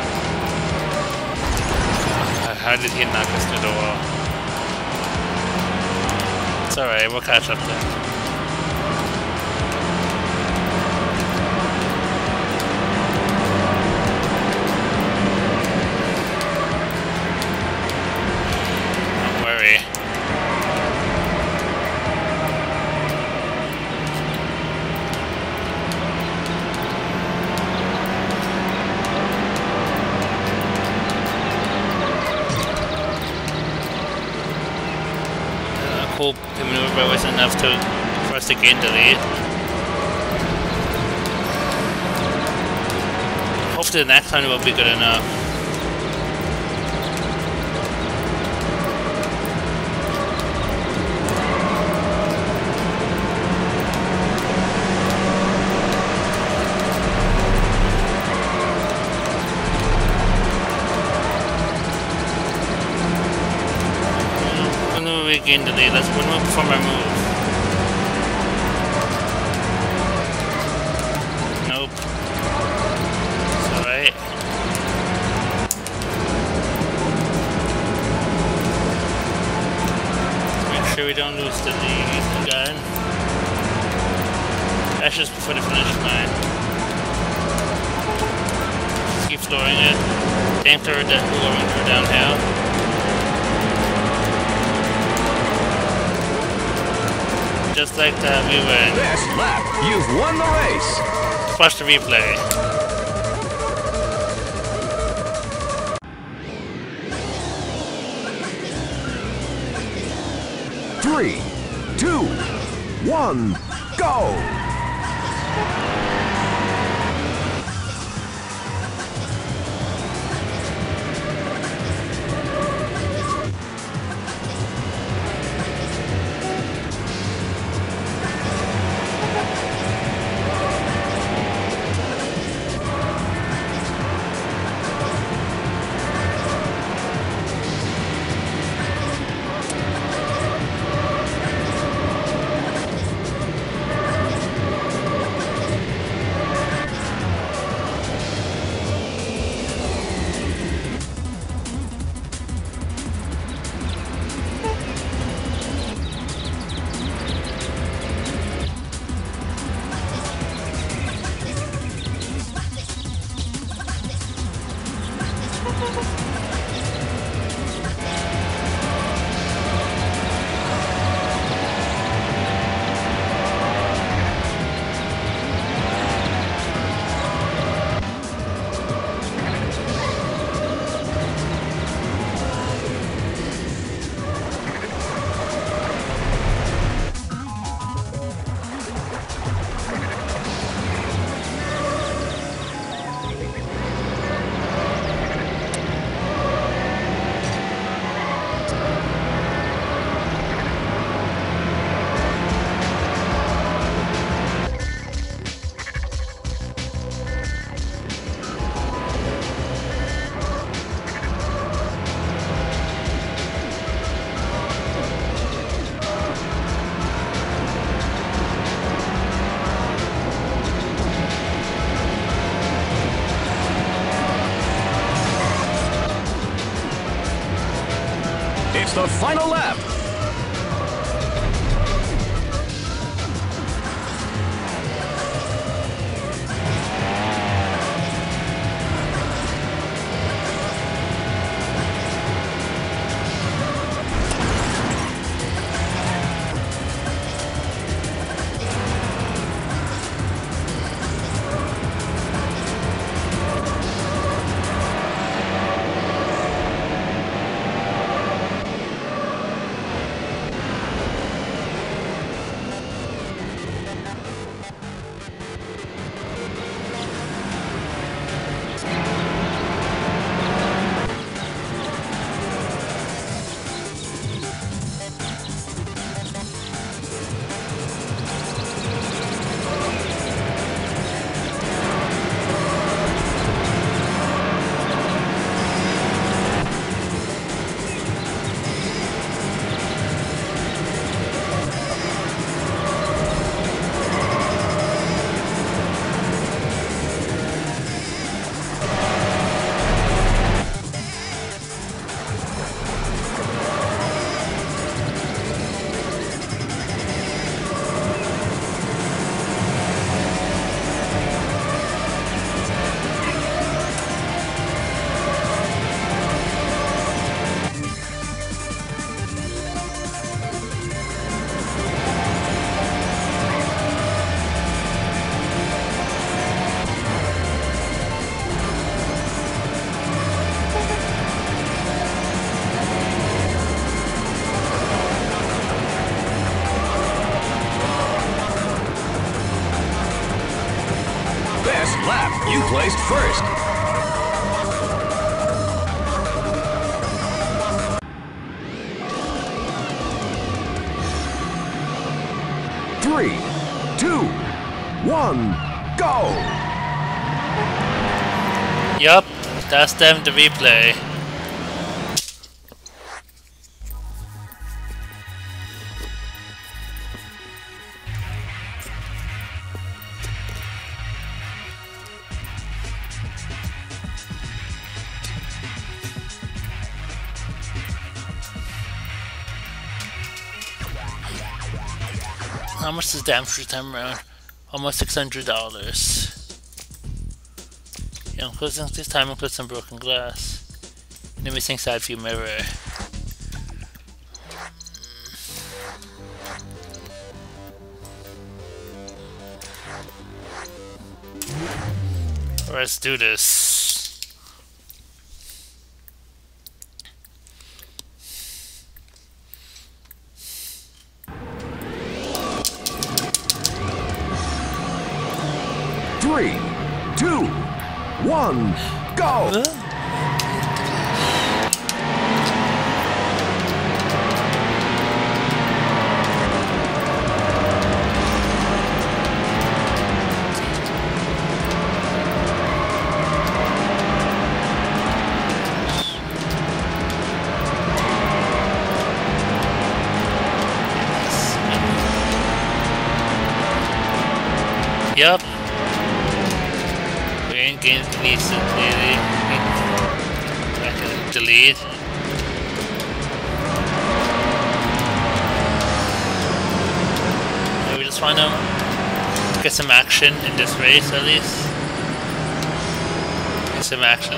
How did he knock us through the wall? It's alright, we'll catch up then. Hope the maneuver was enough to for us to gain the lead. Hopefully the next one will be good enough. We gain the lead. Let's when we perform our move. Nope. It's alright. Make sure we don't lose the lead again. That's just before the finish line. Just keep flooring it. Aim through the lowering through downhill. Just like that, we win. Best lap. You've won the race. Let's watch the replay. Three, two, one, go! It's the final lap. Lap, you placed first. Three, two, one, go! Yup, that's them to replay. How much is damage this time around? Almost six hundred dollars. Yeah, including this time includes some broken glass. And a missing side view mirror. Let's do this. Three, two, one, go! Huh? Yup. We ain't getting recently. I can delete. We just want to get some action in this race at least. Get some action.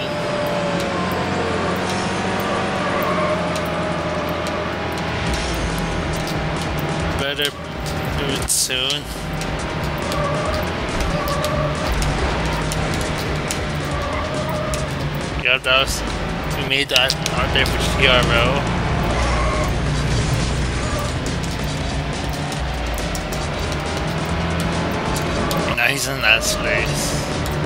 Better do it soon. Yeah, that was, we made that out there for T R O. And now he's in last place.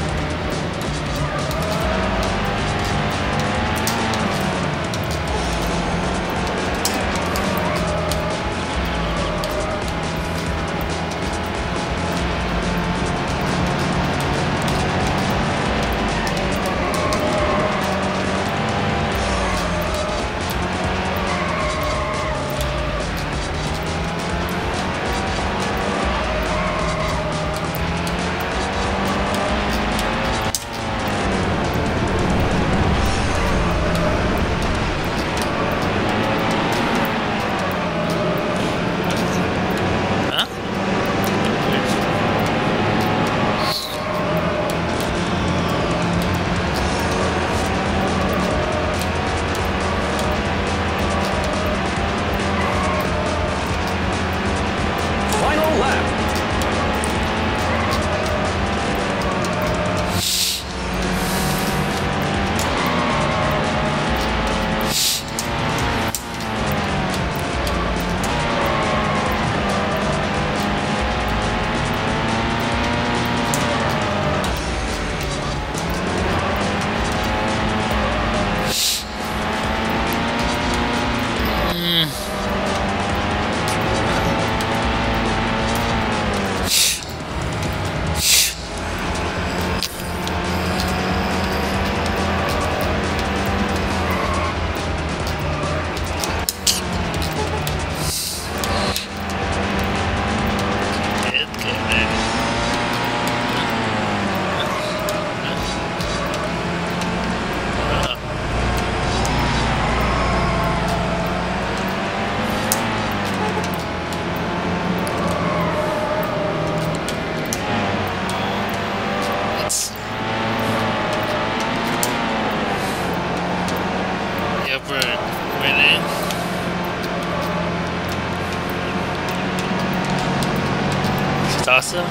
Awesome.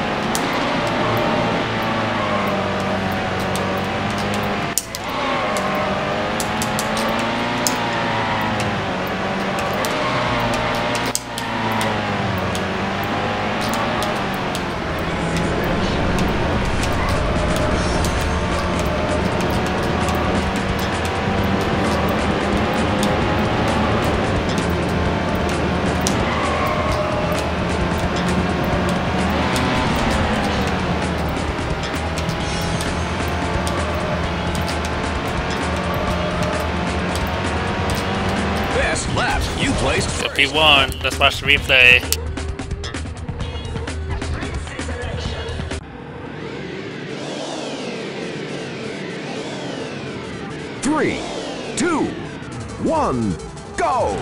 fifty-one. Let's watch the replay. Three, two, one, go!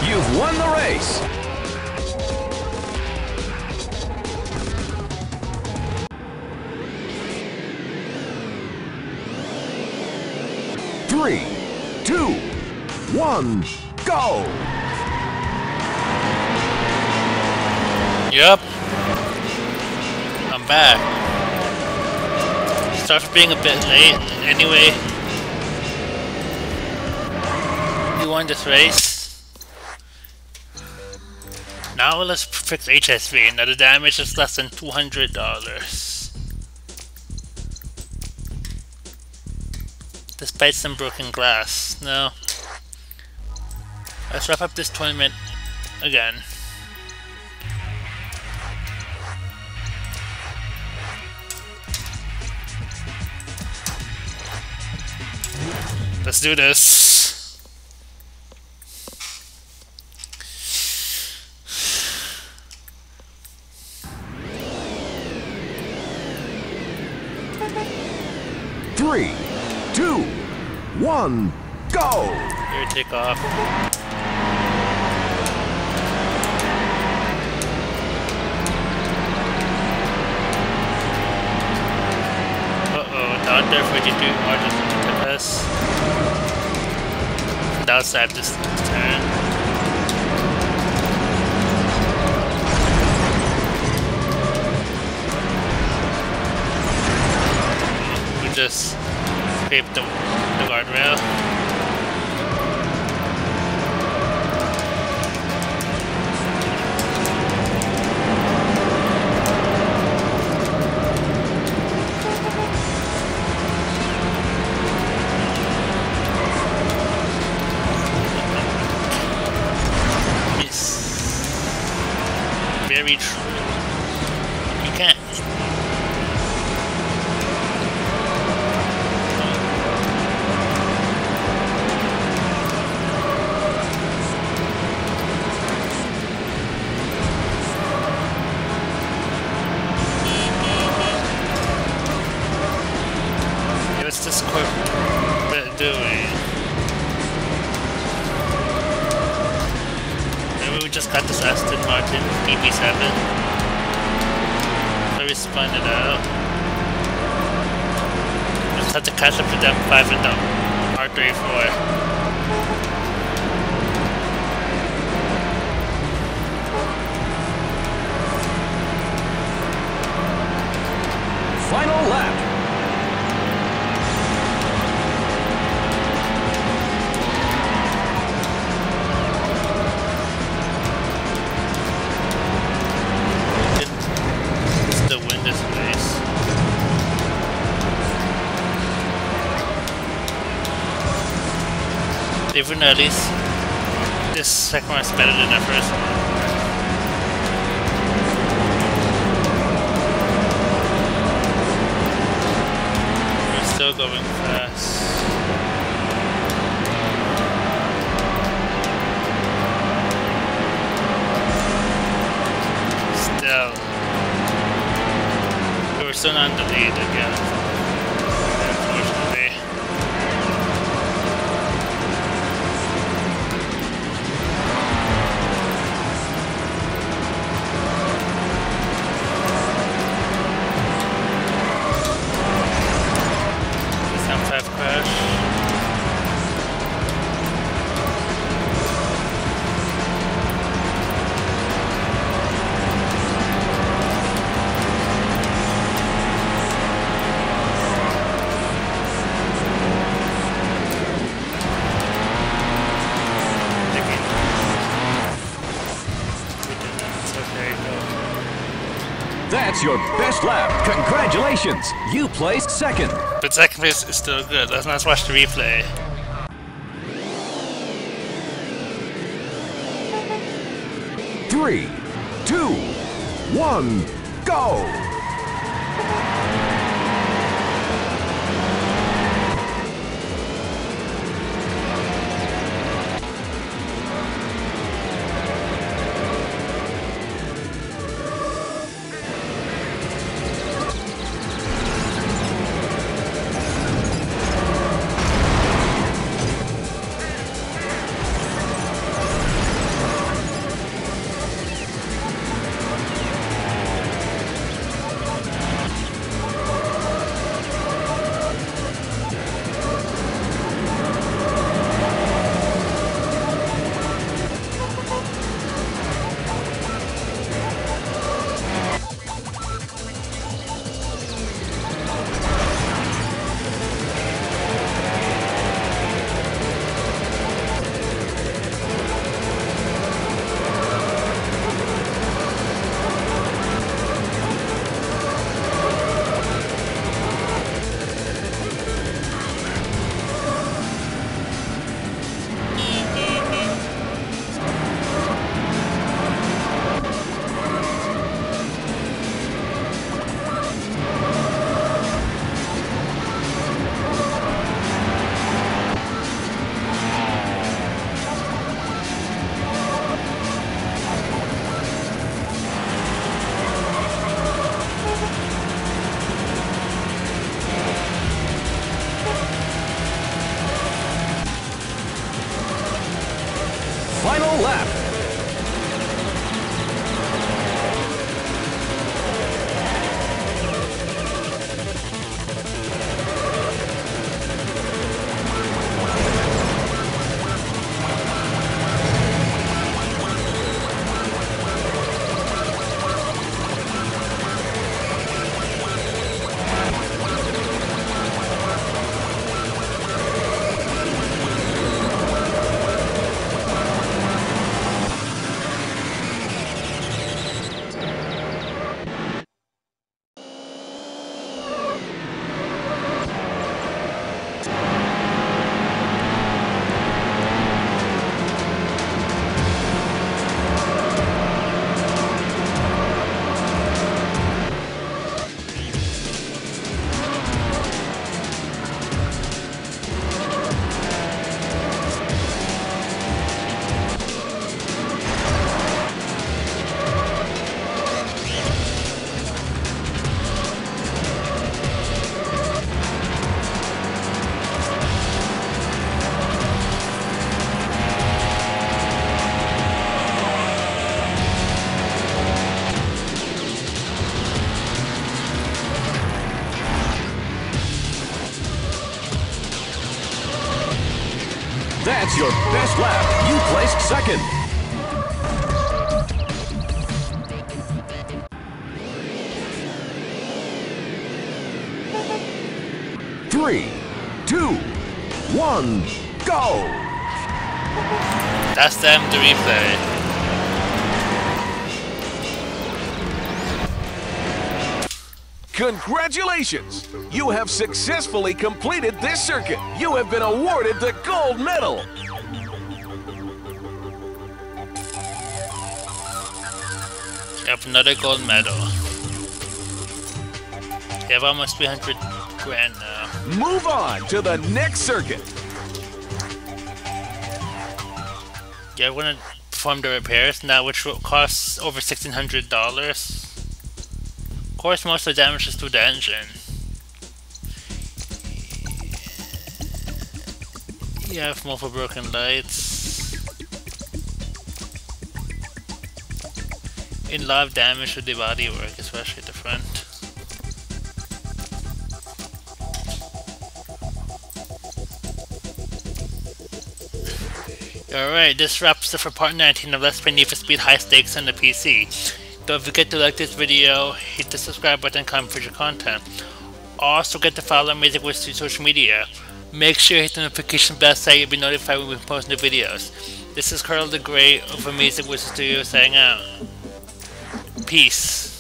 You've won the race. Three, two, one, go! Yep. I'm back. Sorry for being a bit late. Anyway, we won this race. Now let's fix H S V. Now the damage is less than two hundred dollars. Despite some broken glass. Now, let's wrap up this tournament again. Let's do this. Three, two, one, go! Here, take off. Uh-oh, down there forty-two margins into us. Outside this turn. We just scraped the, the guardrail. Very true. You can't. What's this corporate doing? Maybe we just got this Aston Martin D B seven. So we spun it out. Just have to catch up to them five and the R thirty-four. Final lap. Even at least this second one is better than the first one. We're still going fast. Still. We're still not in the lead again. Unfortunately. That's your best lap. Congratulations. You placed second. But second place is still good. Let's not watch the replay. Three, two, one, go! That's your best lap. You placed second. Three, two, one, go! That's them, the replay. Congratulations! You have successfully completed this circuit. You have been awarded the gold medal. You have another gold medal. You have almost three hundred grand now. Move on to the next circuit. Yeah, we're gonna perform the repairs now, which will cost over sixteen hundred dollars. Of course, most of the damage is to the engine. You have multiple broken lights. A lot of damage to the bodywork, especially at the front. Alright, this wraps up for part nineteen of Let's Play Need for Speed High Stakes on the P C. Don't forget to like this video, hit the subscribe button, comment for your content. Also get to follow AmazingWizardStudios social media. Make sure you hit the notification bell so you'll be notified when we post new videos. This is Carl the Great of AmazingWizardStudios saying out. Peace.